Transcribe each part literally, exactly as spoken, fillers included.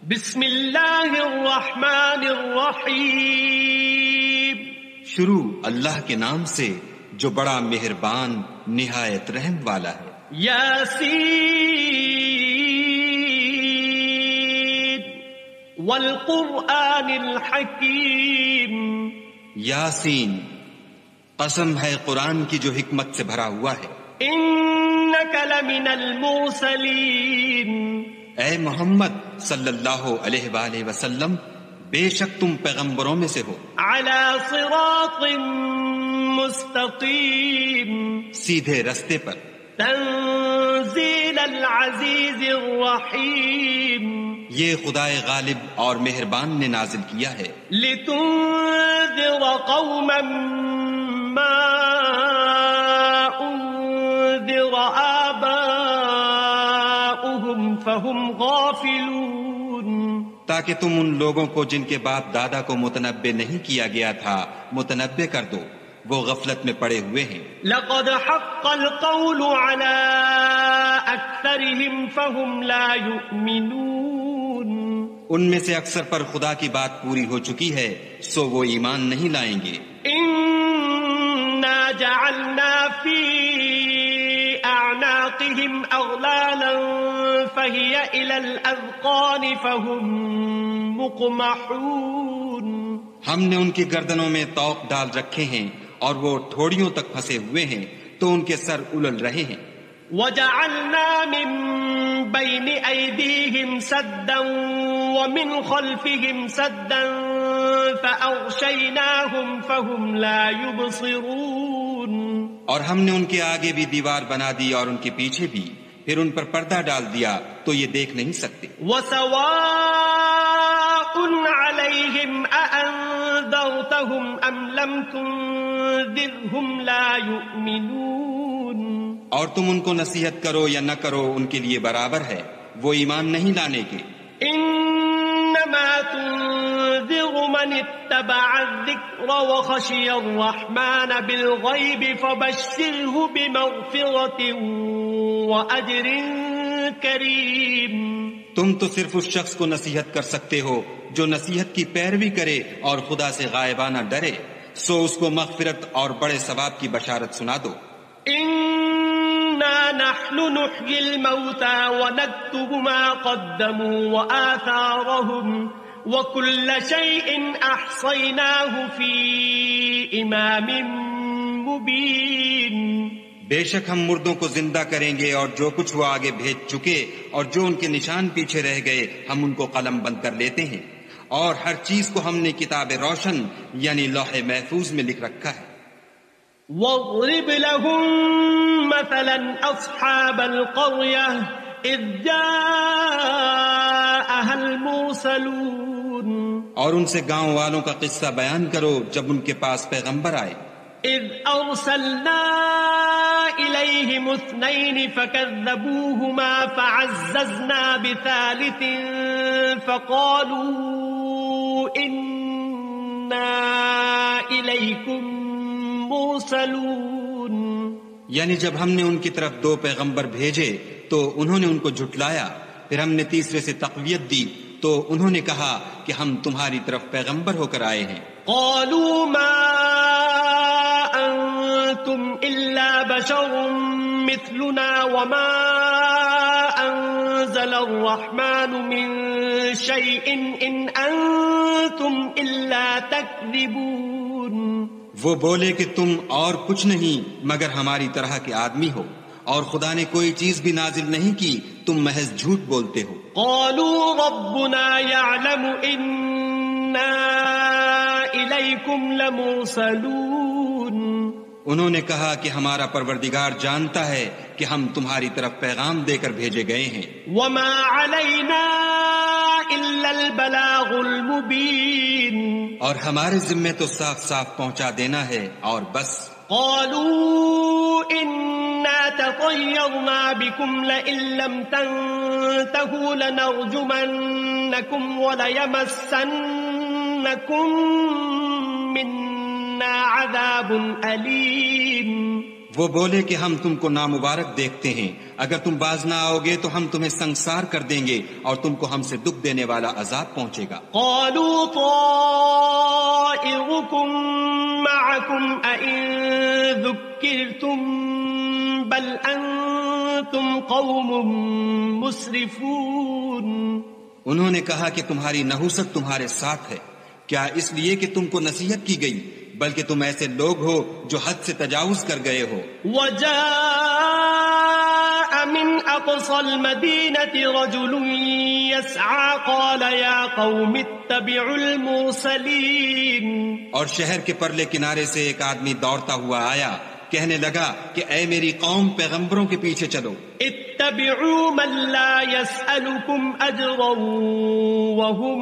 بسم اللہ الرحمن الرحیم، شروع اللہ کے نام سے جو بڑا مہربان نہایت رحم والا ہے۔ یاسین والقرآن الحکیم، یاسین، قسم ہے قرآن کی جو حکمت سے بھرا ہوا ہے۔ انک لمن المرسلین، اے محمد صلی اللہ علیہ وآلہ وسلم، بے شک تم پیغمبروں میں سے ہو۔ علی صراط مستقیم، سیدھے رستے پر۔ تنزیل العزیز الرحیم، یہ خدائے غالب اور مہربان نے نازل کیا ہے۔ لتنذر قوما ما انذر آباؤهم فهم غافلون، تاکہ تم ان لوگوں کو جن کے باپ دادا کو متنبع نہیں کیا گیا تھا متنبع کر دو، وہ غفلت میں پڑے ہوئے ہیں۔ لقد حق القول على اکثرهم فهم لا يؤمنون، ان میں سے اکثر پر خدا کی بات پوری ہو چکی ہے، سو وہ ایمان نہیں لائیں گے۔ انا جعلنا في اعناقهم اغلالا فهي الى الاذقان فهم مقمحون، ہم نے ان کی گردنوں میں طوق ڈال رکھے ہیں اور وہ ٹھوڑیوں تک پھنسے ہوئے ہیں تو ان کے سر الل رہے ہیں۔ وجعلنا من بين ايديهم سدا ومن خلفهم سدا فاغشيناهم فهم لا يبصرون، اور ہم نے ان کے آگے بھی دیوار بنا دی اور ان کے پیچھے بھی، پھر ان پر پردہ ڈال دیا تو یہ دیکھ نہیں سکتے۔ وسواء عليهم أأنذرتهم أم لم تنذرهم لا يؤمنون، اور تم ان کو نصیحت کرو یا نہ کرو ان کے لیے برابر ہے، وہ ایمان نہیں لانے کے۔ انما تنذر من اتبع الذکر وخشی الرحمن بالغیب فبشره بمغفرة واجر کریم، تم تو صرف اس شخص کو نصیحت کر سکتے ہو جو نصیحت کی پیروی کرے اور خدا سے غائبانہ ڈرے، سو اس کو مغفرت اور بڑے ثواب کی بشارت سنا دو۔ انا نحن نحيي الموتى ونكتب ما قدموا وآثارهم وكل شيء احصيناه في امام مبين، بے شک ہم مردوں کو زندہ کریں گے اور جو کچھ وہ آگے بھیج چکے اور جو ان کے نشان پیچھے رہ گئے ہم ان کو قلم بند کر لیتے ہیں، اور ہر چیز کو ہم نے کتاب روشن یعنی لوح محفوظ میں لکھ رکھا ہے۔ واضرب لهم مثلا اصحاب القرية اذ جاءها المرسلون، اور ان سے گاؤں والوں کا قصہ بیان کرو جب ان کے پاس پیغمبر آئے۔ اذ ارسلنا الیہم اثنین فکذبوہما فعززنا بثالث فقالوا انا الیکم مرسلون، یعنی جب ہم نے ان کی طرف دو پیغمبر بھیجے تو انہوں نے ان کو جھٹلایا، پھر ہم نے تیسرے سے تقویت دی تو انہوں نے کہا کہ ہم تمہاری طرف پیغمبر ہو کر آئے ہیں۔ قالوا ما انتم الا بشر مثلنا وما انزل الرحمن من شيء ان انتم الا تكذبون، وہ بولے کہ تم اور کچھ نہیں مگر ہماری طرح کے آدمی ہو، اور خدا نے کوئی چیز بھی نازل نہیں کی، تم محض جھوٹ بولتے ہو۔ قالوا ربنا يعلم إنا إليكم لمرسلون، انہوں نے کہا کہ ہمارا پروردگار جانتا ہے کہ ہم تمہاری طرف پیغام دے کر بھیجے گئے ہیں۔ وما علينا إلا البلاغ المبين، اور ہمارے ذمے تو صاف صاف پہنچا دینا ہے اور بس۔ قالوا إنا تطيرنا بكم لئن لم تنتهوا لنرجمنكم وليمسنكم منا عذاب أليم، وہ بولے کہ ہم تم کو نامبارک دیکھتے ہیں، اگر تم باز نہ آؤ گے تو ہم تمہیں سنگسار کر دیں گے اور تم کو ہم سے دکھ دینے والا عذاب پہنچے گا۔ قالوا طائركم معكم أئن ذكرتم بل أنتم قوم مسرفون۔ انہوں نے کہا کہ تمہاری نحوست تمہارے ساتھ ہے، کیا اس لیے کہ تم کو نصیحت کی گئی، بلکہ تم ایسے لوگ ہو جو حد سے تجاوز کر گئے ہو۔ وجاء من أقصى المدينة رجل يسعى قال يا قوم اتبعوا المرسلين۔ اور شہر کے پرلے کنارے سے ایک آدمی دوڑتا ہوا آیا، کہنے لگا کہ اے میری قوم، پیغمبروں کے پیچھے چلو۔ اتبعوا من لا يسألكم أجرا وهم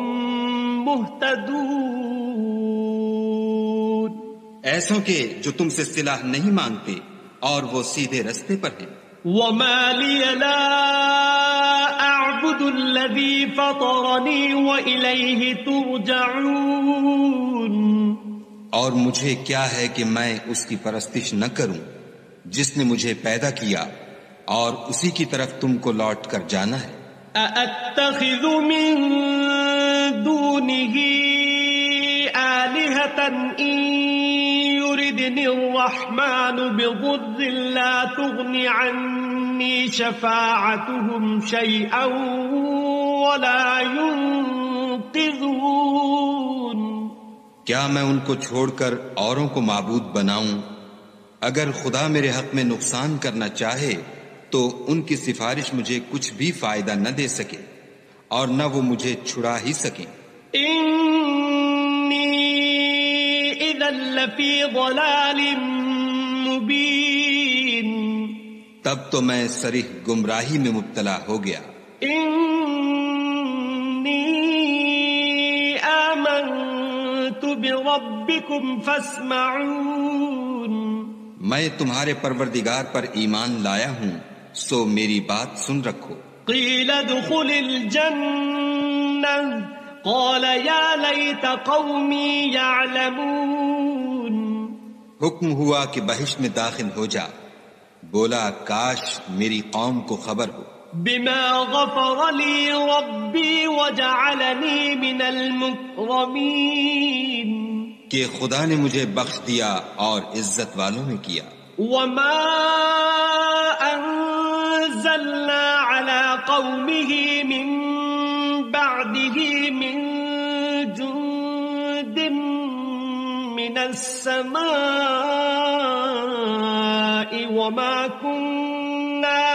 مهتدون۔ ایسوں کے جو تم سے صلہ نہیں مانگتے اور وہ سیدھے رستے پر ہیں۔ وما لي لا أعبد الذي فطرني وإليه ترجعون۔ اور مجھے کیا ہے کہ میں اس کی پرستش نہ کروں جس نے مجھے پیدا کیا اور اسی کی طرف تم کو لوٹ کر جانا ہے۔ أأتخذ من دونه آلهة إن يردني الرحمن بضر لا تغن عني شفاعتهم شيئا ولا ينقذون۔ کیا میں ان کو چھوڑ کر اوروں کو معبود بناؤں؟ اگر خدا میرے حق میں نقصان کرنا چاہے تو ان کی سفارش مجھے کچھ بھی فائدہ نہ دے سکے اور نہ وہ مجھے چھڑا ہی سکیں۔ انی اذا لفی ضلال مبین۔ تب تو میں صریح گمراہی میں مبتلا ہو گیا۔ انی آمنت بربکم فاسمعون۔ میں تمہارے پروردگار پر ایمان لایا ہوں، سو میری بات سن رکھو۔ قیل ادخل الجنہ قال یا لیت قومی یعلمون۔ حکم ہوا کہ بہشت میں داخل ہو جا، بولا کاش میری قوم کو خبر ہو۔ بما غفر لی ربی وجعلنی من المکرمین۔ کہ خدا نے مجھے بخش دیا اور عزت والوں میں کیا۔ وما انزلنا على قومه من بعده من جند من السماء وما كنا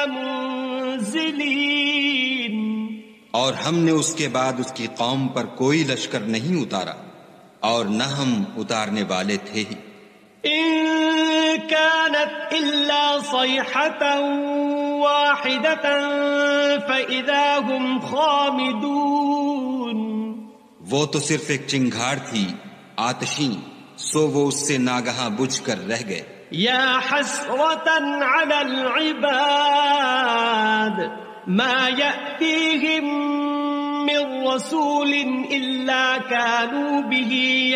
منزلين۔ اور ہم نے اس کے بعد اس کی قوم پر کوئی لشکر نہیں اتارا اور نہ ہم اتارنے والے تھے ہی۔ إن كانت إلا صيحة واحدة فإذا هم خامدون۔ وہ تو صرف ایک چنگھاڑ تھی آتشیں، سو وہ اس سے ناگہاں بجھ کر رہ گئے۔ یا حسرة على العباد ما يأتيهم من رسول إلا كانوا به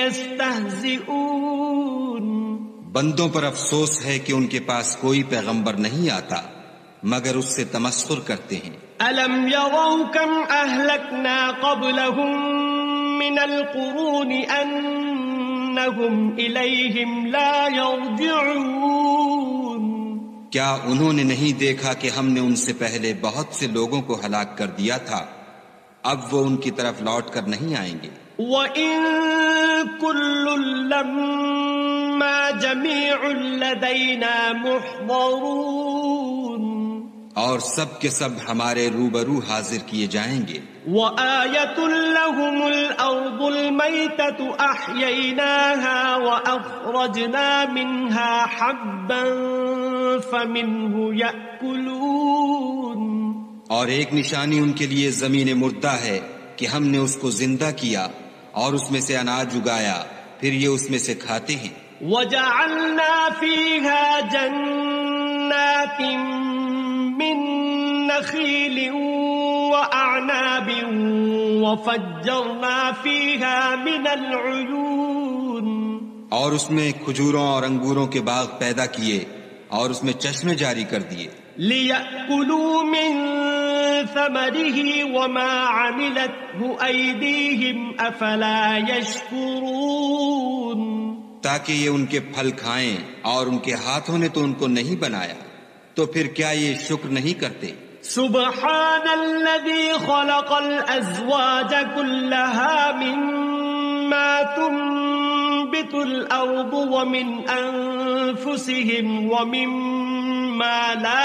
يستهزئون۔ بندوں پر افسوس ہے کہ ان کے پاس کوئی پیغمبر نہیں آتا مگر اس سے تمسخر کرتے ہیں۔ ألم يروا كم أهلكنا قبلهم من القرون أنهم إليهم لا يرجعون۔ کیا انہوں نے نہیں دیکھا کہ ہم نے ان سے پہلے بہت سے لوگوں کو ہلاک کر دیا تھا، اب وہ ان کی طرف لوٹ کر نہیں آئیں گے۔ وَإِن كُلٌّ لَّمَّا جَمِيعٌ لَّدَيْنَا مُحْضَرُونَ۔ اور سب کے سب ہمارے روبرو حاضر کیے جائیں گے۔ وَآيَةٌ لَّهُمُ الْأَرْضُ الْمَيْتَةُ أَحْيَيْنَاهَا وَأَخْرَجْنَا مِنْهَا حَبًّا فَمِنْهُ يَأْكُلُونَ۔ اور ایک نشانی ان کے لیے زمین مردہ ہے کہ ہم نے اس کو زندہ کیا اور اس میں سے اناج اگایا، پھر یہ اس میں سے کھاتے ہیں۔ وَجَعَلْنَا فِيهَا جَنَّاتٍ مِّن نَخِيلٍ وَأَعْنَابٍ وَفَجَّرْنَا فِيهَا مِنَ الْعُيُونِ۔ اور اس میں کھجوروں اور انگوروں کے باغ پیدا کیے اور اس میں چشمے جاری کر دیے لِيَأْكُلُوا مِن ثَمَرِهِ وَمَا عَمِلَتْهُ أَيْدِيهِمْ أَفَلَا يَشْكُرُونَ تاکہ یہ ان کے پھل کھائیں اور ان کے ہاتھوں نے تو ان کو نہیں بنایا تو پھر کیا یہ شکر نہیں کرتے سبحان الذي خلق الأزواج كلها مما تنبت الأرض ومن أنفسهم ومما لا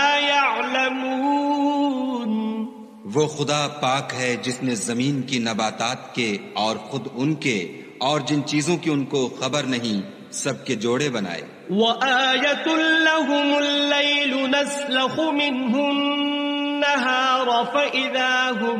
يعلمون وہ خدا پاک ہے جس نے زمین کی نباتات کے اور خود ان کے اور جن چیزوں کی ان کو خبر نہیں سب کے جوڑے بنائے وَآيَةٌ لَهُمُ اللَّيْلُ نَسْلَخُ مِنْهُ النَّهَارَ فَإِذَا هُمْ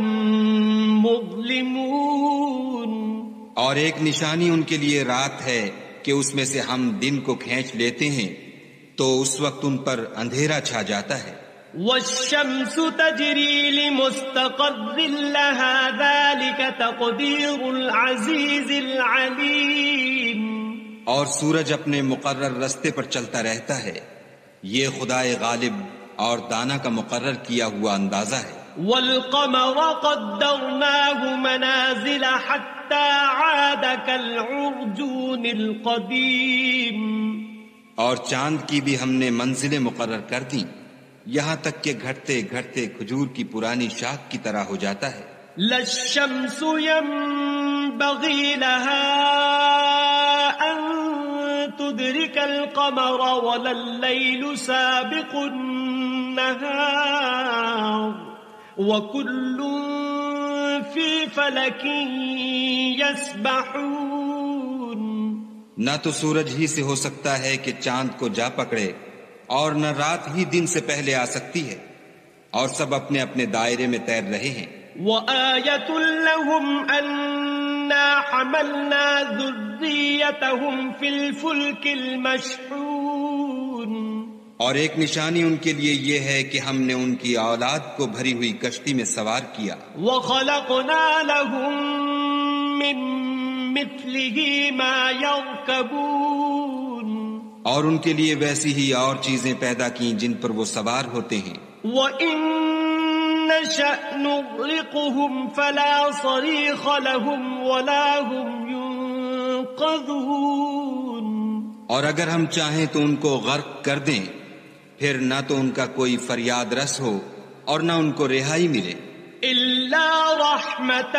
مُظْلِمُونَ اور ایک نشانی ان کے لیے رات ہے کہ اس میں سے ہم دن کو کھینچ لیتے ہیں تو اس وقت ان پر اندھیرا چھا جاتا ہے وَالشَّمْسُ تَجْرِي لِمُسْتَقَرٍّ لَهَا ذَلِكَ تَقْدِيرُ الْعَزِيزِ الْعَلِيمِ اور سورج اپنے مقرر رستے پر چلتا رہتا ہے یہ خدائے غالب اور دانا کا مقرر کیا ہوا اندازہ ہے وَالْقَمَرَ قَدَّرْنَاهُ مَنَازِلَ حَتَّى عَادَ كَالْعُرْجُونِ الْقَدِيمِ اور چاند کی بھی ہم نے منزلیں مقرر کر دیں یہاں تک کہ گھٹتے گھٹتے کھجور کی پرانی شاخ کی طرح ہو جاتا ہے لَلشَّمْسُ يَنبَغِي لَهَا أَن تُدْرِكَ الْقَمَرَ وَلَا اللَّيْلُ سَابِقُ النَّهَارِ وَكُلٌّ فِي فَلَكٍ يَسْبَحُونَ نہ تو سورج ہی سے ہو سکتا ہے کہ چاند کو جا پکڑے اور نہ رات ہی دن سے پہلے آ سکتی ہے اور سب اپنے اپنے دائرے میں تیر رہے ہیں وَآيَةٌ لَهُمْ أَنَّا حَمَلْنَا ذُرِّيَّتَهُمْ فِي الْفُلْكِ الْمَشْحُونِ اور ایک نشانی ان کے لیے یہ ہے کہ ہم نے ان کی اولاد کو بھری ہوئی کشتی میں سوار کیا وَخَلَقْنَا لَهُم مِّن مِّثْلِهِ مَا يَرْكَبُونَ اور ان کے لیے ویسی ہی اور چیزیں پیدا کی جن پر وہ سوار ہوتے ہیں وَإِن نَّشَأْ نُغْرِقْهُمْ فَلَا صَرِيخَ لَهُمْ وَلَا هُمْ يُنقَذُونَ اور اگر ہم چاہیں تو ان کو غرق کر دیں پھر نہ تو ان کا کوئی فریاد رس ہو اور نہ ان کو رہائی ملے إِلَّا رَحْمَةً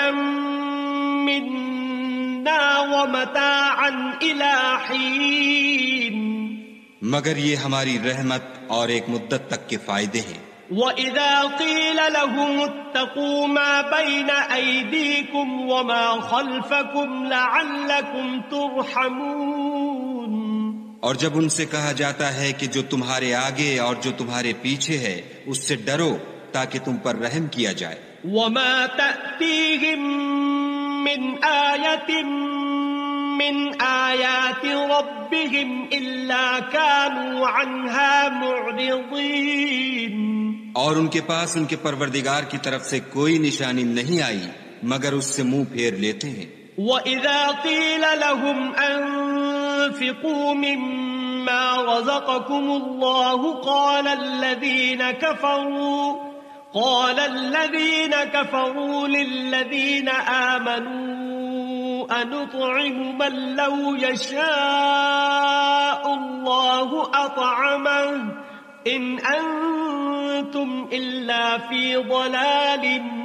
مِّنَّا وَمَتَاعًا إِلَى حِينٍ مگر یہ ہماری رحمت اور ایک مدت تک کے فائدے ہیں وَإِذَا قِيلَ لَهُمُ اتَّقُوا مَا بَيْنَ أَيْدِيكُمْ وَمَا خَلْفَكُمْ لَعَلَّكُمْ تُرْحَمُونَ اور جب ان سے کہا جاتا ہے کہ جو تمہارے آگے اور جو تمہارے پیچھے ہے اس سے ڈرو تاکہ تم پر رحم کیا جائے وَمَا تَأْتِيهِم مِّنْ آيَةٍ مِّنْ آيَاتِ رَبِّهِمْ إِلَّا كَانُوا عَنْهَا مُعْرِضِينَ اور ان کے پاس ان کے پروردگار کی طرف سے کوئی نشانی نہیں آئی مگر اس سے منہ پھیر لیتے ہیں وَإِذَا قِيلَ لَهُمْ أَنفِقُوا مِمَّا رَزَقَكُمُ اللَّهُ قَالَ الَّذِينَ كَفَرُوا قَالَ الَّذِينَ كَفَرُوا لِلَّذِينَ آمَنُوا أَنُطْعِمُ مَن لَّوْ يَشَاءُ اللَّهُ أَطْعَمَهُ إِنْ أَنتُمْ إِلَّا فِي ضَلَالٍ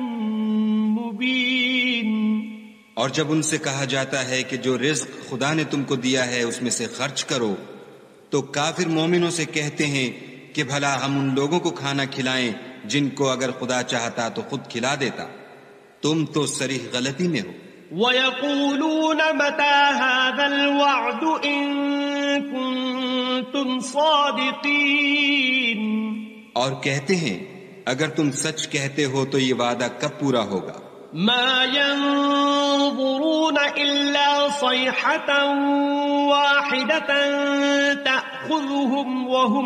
مُبِينٍ اور جب ان سے کہا جاتا ہے کہ جو رزق خدا نے تم کو دیا ہے اس میں سے خرچ کرو تو کافر مومنوں سے کہتے ہیں کہ بھلا ہم ان لوگوں کو کھانا کھلائیں جن کو اگر خدا چاہتا تو خود کھلا دیتا تم تو صریح غلطی میں ہو وَيَقُولُونَ مَتَى هَذَا الْوَعْدُ إِن كُنتُمْ صَادِقِينَ اور کہتے ہیں اگر تم سچ کہتے ہو تو یہ وعدہ کب پورا ہوگا ما ينظرون إلا صيحة واحدة تأخذهم وهم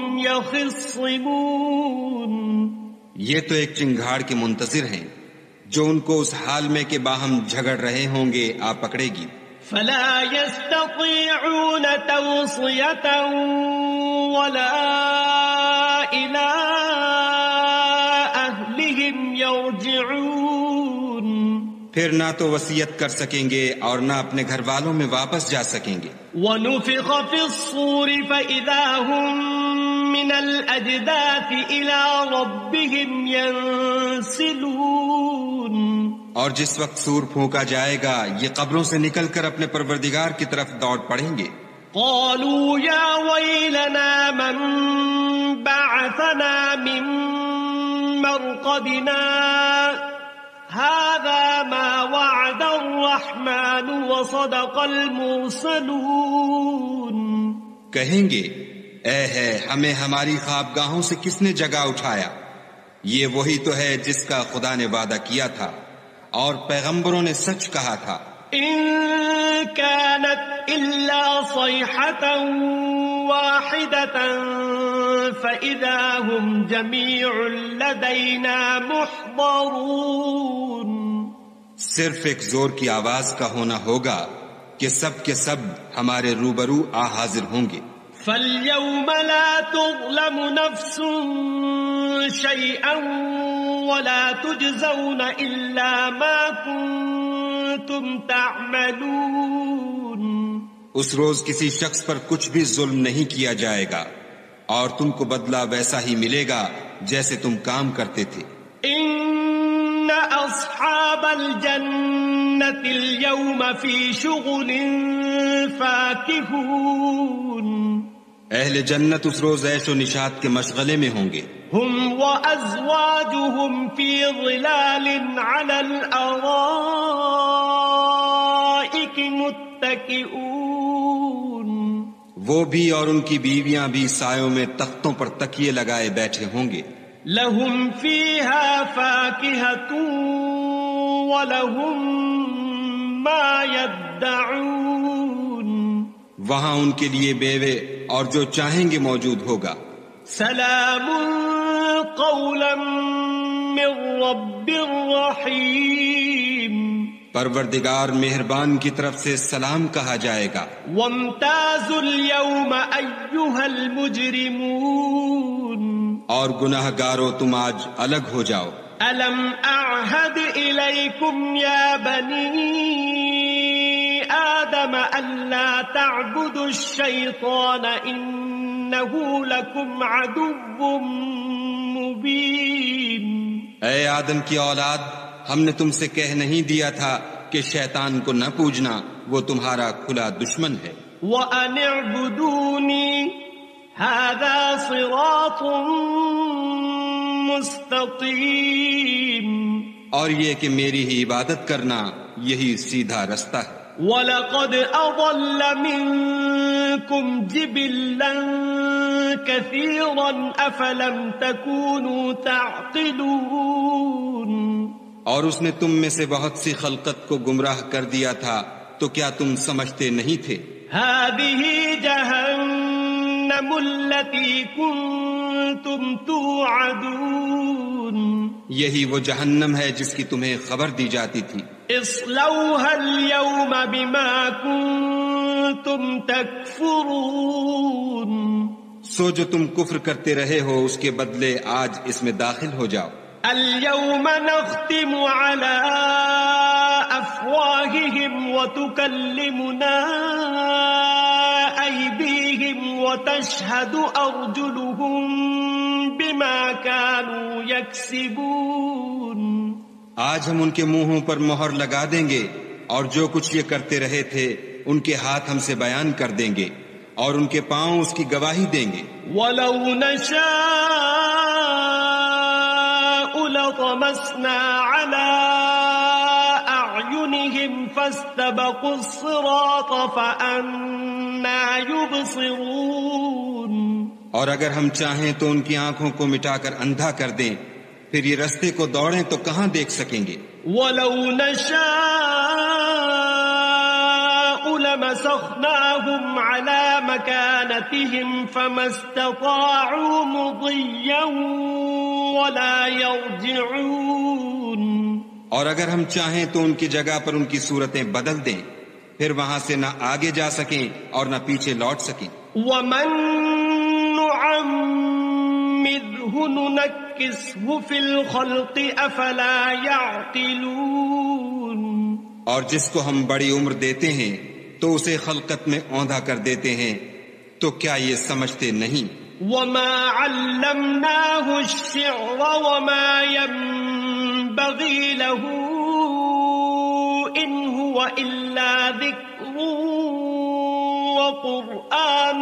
يخصمون یہ تو ایک چنگھاڑ کے منتظر ہیں جو ان کو اس حال میں کہ باہم جھگڑ رہے ہوں گے آ پکڑے گی فلا يستطيعون توصية ولا پھر نہ تو وصیت کر سکیں گے اور نہ اپنے گھر والوں میں واپس جا سکیں گے. وَنُفِخَ فِي الصُّورِ فَإِذَا هُم مِّنَ الْأَجْدَاثِ إِلَى رَبِّهِمْ يَنسِلُونَ. اور جس وقت سور پھونکا جائے گا یہ قبروں سے نکل کر اپنے پروردگار کی طرف دوڑ پڑیں گے. قالوا يا ويلنا من بعثنا من مرقدنا هذا ما وعد الرحمن وصدق المرسلون. کہیں گے اے ہے ہمیں ہماری خوابگاہوں سے کس نے جگا اٹھایا، یہ وہی تو ہے جس کا خدا نے وعدہ کیا تھا اور پیغمبروں نے سچ کہا تھا. إن كانت إلا صيحة واحدة فإذا هم جميع لدينا محضرون. صرف ایک زور کی آواز کا ہونا ہوگا کہ سب کے سب ہمارے روبرو آ حاضر ہوں گے. فاليوم لا تظلم نفس شيئا ولا تجزون إلا ما كنتم تعملون. اس روز کسی شخص پر کچھ بھی ظلم نہیں کیا جائے گا اور تم کو بدلہ ویسا ہی ملے گا جیسے تم کام کرتے تھے. ان اصحاب الجنة اليوم في شغل فاكهون. اہل جنت اس روز عیش و نشاط کے مشغلے میں ہوں گے. هم وازواجهم في ظلال على الارائك متكئون. وہ بھی اور ان کی بیویاں بھی سایوں میں تختوں پر تکیے لگائے بیٹھے ہوں گے. لهم فيها فاكهة ولهم ما يدعون. وہاں ان کے لیے بیوے اور جو چاہیں گے موجود ہوگا. سلام قولا من رب رحیم. پروردگار مہربان کی طرف سے سلام کہا جائے گا. وامتازوا اليوم ایھا المجرمون. اور گناہ گارو تم آج الگ ہو جاؤ. الم اعہد الیکم یا بنی آدم الا تعبدوا الشیطان انہ لکم عدو مبین. اے آدم کی اولاد، ہم نے تم سے کہہ نہیں دیا تھا کہ شیطان کو نہ پوجنا، وہ تمہارا کھلا دشمن ہے. وَأَنِ اعْبُدُونِي هَذَا صِرَاطٌ مُسْتَقِيمٌ. اور یہ کہ میری ہی عبادت کرنا یہی سیدھا رستہ ہے. وَلَقَدْ أَضَلَّ مِنكُمْ جِبِلًّا كَثِيرًا أَفَلَمْ تَكُونُوا تَعْقِلُونَ. اور اس نے تم میں سے بہت سی خلقت کو گمراہ کر دیا تھا تو کیا تم سمجھتے نہیں تھے؟ هَذِهِ جَهَنَّمُ الَّتِي كُنتُمْ تُوعَدُونَ. یہی وہ جہنم ہے جس کی تمہیں خبر دی جاتی تھی. اصلوها اليوم بما كنتم تكفرون. سو جو تم کفر کرتے رہے ہو اس کے بدلے آج اس میں داخل ہو جاؤ. اليوم نختم على افواههم وتكلمنا ايديهم وتشهد ارجلهم بما كانوا يكسبون. آج ہم ان کے منہوں پر مہر لگا دیں گے اور جو کچھ یہ کرتے رہے تھے ان کے ہاتھ ہم سے بیان کر دیں گے اور ان کے پاؤں اس کی گواہی دیں گے. وَلَوْ نَشَاءُ لَطَمَسْنَا عَلَىٰ أَعْيُنِهِمْ فَاسْتَبَقُوا الصِّرَاطَ فَأَنَّىٰ يُبْصِرُونَ. اور اگر ہم چاہیں تو ان کی آنکھوں کو مٹا کر اندھا کر دیں، پھر یہ رستے کو دوڑیں تو کہاں دیکھ سکیں گے. وَلَوْ نَشَاءُ لَمَسَخْنَاهُمْ عَلَىٰ مَكَانَتِهِمْ فَمَا اسْتَطَاعُوا مُضِيًّا وَلَا يَرْجِعُونَ. اور اگر ہم چاہیں تو ان کی جگہ پر ان کی صورتیں بدل دیں، پھر وہاں سے نہ آگے جا سکیں اور نہ پیچھے لوٹ سکیں. وَمَن نُعَمِّرْهُ نُنَكِّسْهُ فِي الْخَلْقِ أَفَلَا يَعْقِلُونَ. اور جس کو ہم بڑی عمر دیتے ہیں تو اسے خلقت میں اوندھا کر دیتے ہیں، تو کیا یہ سمجھتے نہیں؟ وما علمناه الشعر وما ينبغي له إن هو إلا ذكر وقرآن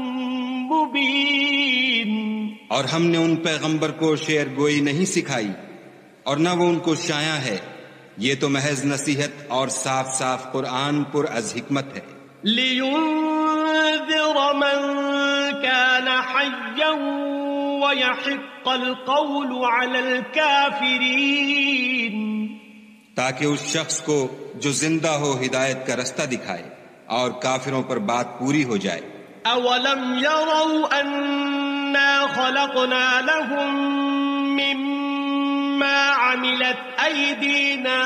مبين۔ اور ہم نے ان پیغمبر کو شعر گوئی نہیں سکھائی اور نہ وہ ان کو شایع ہے، یہ تو محض نصیحت اور صاف صاف قرآن پر از حکمت ہے۔ لِيُنذِرَ مَن كَانَ حَيًّا وَيَحِقَّ الْقَوْلُ عَلَى الْكَافِرِينَ، تاکہ اس شخص کو جو زندہ ہو ہدایت کا رستہ دکھائے اور کافروں پر بات پوری ہو جائے۔ أَوَلَمْ يَرَوْا أَنَّا خَلَقْنَا لَهُم مِّمَّا عَمِلَتْ أَيْدِينَا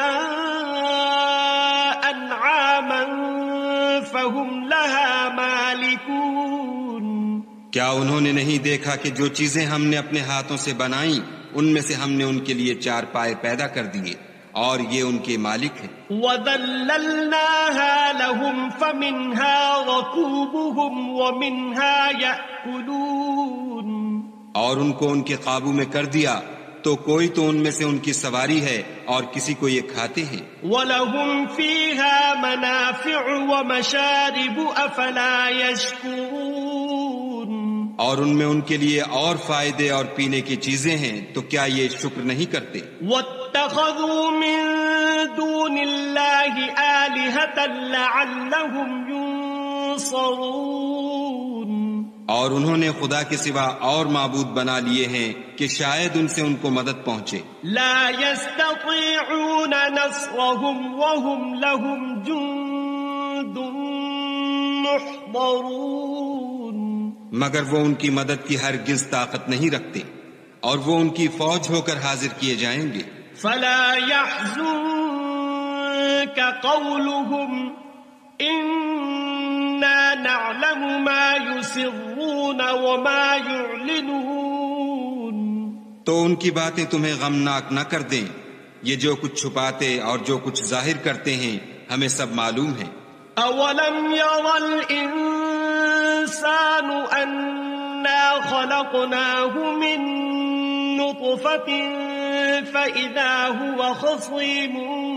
أَنْعَامًا فَهُمْ لَهَا مَالِكُونَ، کیا انہوں نے نہیں دیکھا کہ جو چیزیں ہم نے اپنے ہاتھوں سے بنائیں ان میں سے ہم نے ان کے لیے چار پائے پیدا کر دیے اور یہ ان کے مالک ہیں۔ وَذَلَّلْنَاهَا لَهُمْ فَمِنْهَا رَكُوبُهُمْ وَمِنْهَا يَأْكُلُونَ، اور ان کو ان کے قابو میں کر دیا تو کوئی تو ان میں سے ان کی سواری ہے اور کسی کو یہ کھاتے ہیں۔ وَلَهُمْ فِيهَا مَنَافِعُ وَمَشَارِبُ أَفَلَا يَشْكُرُونَ، اور ان میں ان کے لیے اور فائدے اور پینے کی چیزیں ہیں تو کیا یہ شکر نہیں کرتے؟ وَاتَّخَذُوا مِن دُونِ اللَّهِ آلِهَةً لَعَلَّهُمْ يُنصَرُونَ، اور انہوں نے خدا کے سوا اور معبود بنا لیے ہیں کہ شاید ان سے ان کو مدد پہنچے۔ لا يستطيعون نصرهم وهم لهم جند محضرون، مگر وہ ان کی مدد کی ہرگز طاقت نہیں رکھتے اور وہ ان کی فوج ہو کر حاضر کیے جائیں گے۔ فلا يحزنك قولهم إنا نعلم ما يسرون وما يعلنون، تو ان کی باتیں تمہیں غمناک نہ کر دیں، یہ جو کچھ چھپاتے اور جو کچھ ظاہر کرتے ہیں ہمیں سب معلوم ہے۔ اولم ير الانسان انا خلقناه من نطفة فاذا هو خصيم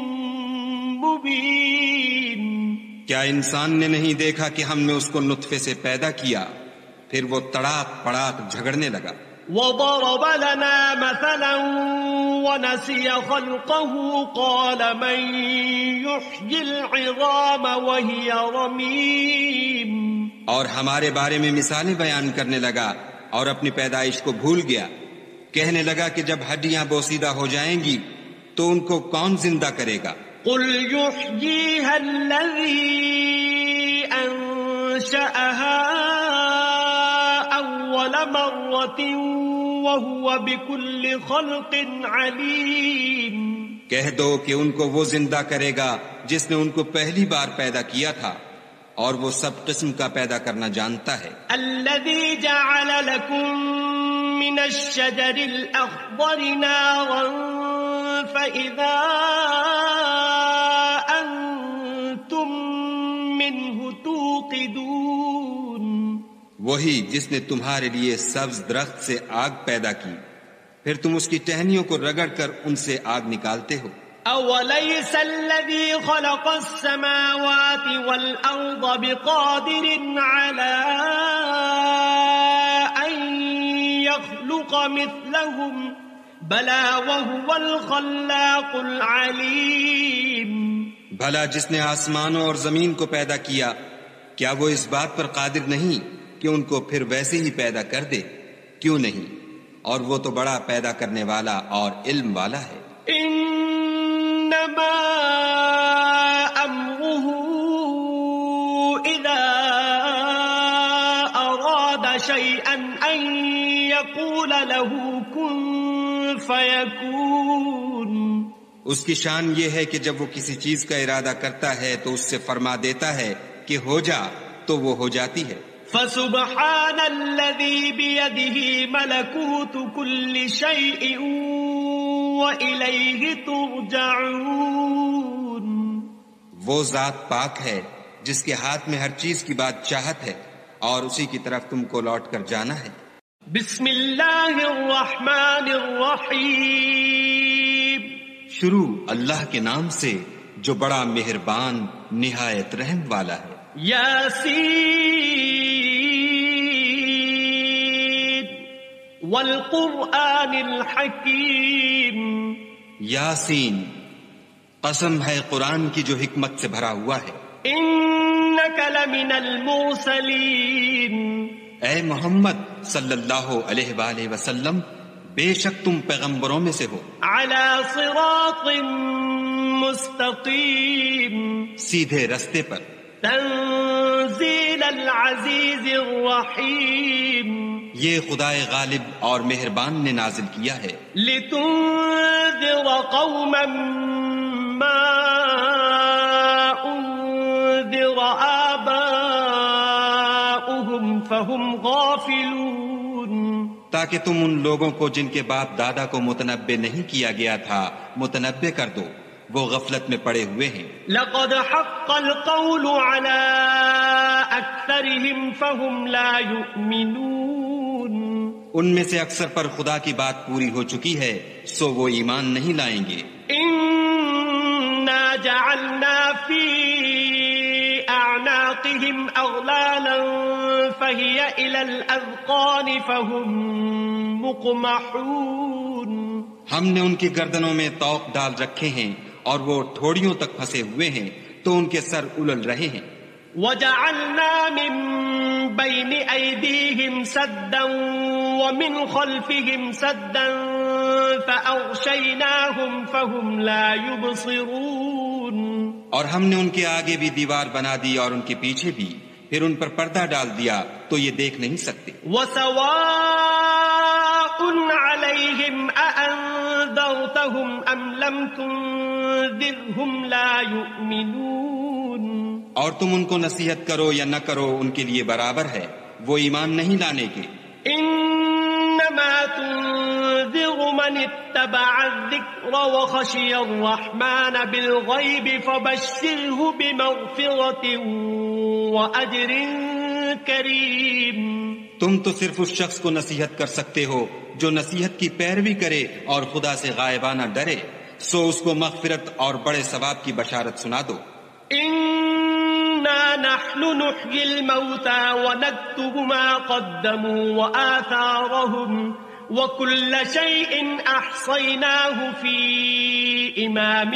مبين، کیا انسان نے نہیں دیکھا کہ ہم نے اس کو نطفے سے پیدا کیا پھر وہ تڑاک پڑاک جھگڑنے لگا۔ وضرب لنا مثلا ونسي خلقه قال من يحيي العظام وهي رميم، اور ہمارے بارے میں مثالیں بیان کرنے لگا اور اپنی پیدائش کو بھول گیا، کہنے لگا کہ جب ہڈیاں بوسیدہ ہو جائیں گی تو ان کو کون زندہ کرے گا؟ قل يحييها الذي أنشأها أول مرة وهو بكل خلق عليم، کہہ دو کہ ان کو وہ زندہ کرے گا جس نے ان کو پہلی بار پیدا کیا تھا اور وہ سب قسم کا پیدا کرنا جانتا ہے۔ الذي جعل لكم من الشجر الأخضر نارا فإذا أنتم منه توقدون، وہی جس نے تمہارے لیے سبز درخت سے آگ پیدا کی پھر تم اس کی ٹہنیوں کو رگڑ کر ان سے آگ نکالتے ہو۔ أوليس الذي خلق السماوات والأرض بقادر على أن يخلق مثلهم بلى وهو الخلاق العليم، بھلا جس نے آسمانوں اور زمین کو پیدا کیا کیا وہ اس بات پر قادر نہیں کہ ان کو پھر ویسے ہی پیدا کر دے؟ کیوں نہیں، اور وہ تو بڑا پیدا کرنے والا اور علم والا ہے۔ انما امره اذا اراد شيئا ان يقول له كن فيكون، اس کی شان یہ ہے کہ جب وہ کسی چیز کا ارادہ کرتا ہے تو اس سے فرما دیتا ہے کہ ہو جا تو وہ ہو جاتی ہے۔ فسبحان الذي بيده ملكوت كل شيء وإليه ترجعون، وہ ذات پاک ہے جس کے ہاتھ میں ہر چیز کی بادشاہت ہے اور اسی کی طرف تم کو لوٹ کر جانا ہے۔ بسم اللہ الرحمن الرحیم، شروع اللہ کے نام سے جو بڑا مہربان نہایت رحم والا ہے۔ یاسین والقرآن الحکیم، یاسین، قسم ہے قرآن کی جو حکمت سے بھرا ہوا ہے۔ انک لمن المرسلین، اے محمد صلی اللہ علیہ وآلہ وسلم، بے شک تم پیغمبروں میں سے ہو، علی صراط مستقیم، سیدھے رستے پر۔ تنزیل العزیز الرحیم، یہ خدائے غالب اور مہربان نے نازل کیا ہے۔ لتنذر قوما ما انذر آباؤهم فهم غافلون، تاکہ تم ان لوگوں کو جن کے باپ دادا کو متنبع نہیں کیا گیا تھا متنبع کر دو، وہ غفلت میں پڑے ہوئے ہیں۔ لقد حق القول على اکثرهم فهم لا يؤمنون، ان میں سے اکثر پر خدا کی بات پوری ہو چکی ہے سو وہ ایمان نہیں لائیں گے۔ انا جعلنا في اعناقهم اغلالا فهي الى الاذقان فهم مقمحون، ہم نے ان کی گردنوں میں طوق ڈال رکھے ہیں اور وہ ٹھوڑیوں تک پھنسے ہوئے ہیں تو ان کے سر الل رہے ہیں۔ وجعلنا من بين ايديهم سدا ومن خلفهم سدا فاغشيناهم فهم لا يبصرون، اور ہم نے ان کے آگے بھی دیوار بنا دی اور ان کے پیچھے بھی، پھر ان پر پردہ ڈال دیا تو یہ دیکھ نہیں سکتے۔ وسواء عليهم أأنذرتهم أم لم تنذرهم لا يؤمنون، اور تم ان کو نصیحت کرو یا نہ کرو ان کے لیے برابر ہے، وہ ایمان نہیں لانے کے۔ انما تنذر من اتبع الذکر وخشی الرحمن بالغیب فبشره بمغفرة واجر کریم، تم تو صرف اس شخص کو نصیحت کر سکتے ہو جو نصیحت کی پیروی کرے اور خدا سے غائبانہ ڈرے، سو اس کو مغفرت اور بڑے ثواب کی بشارت سنا دو۔ انا نحن نحيي الموتى ونكتب ما قدموا وآثارهم وكل شيء احصيناه في امام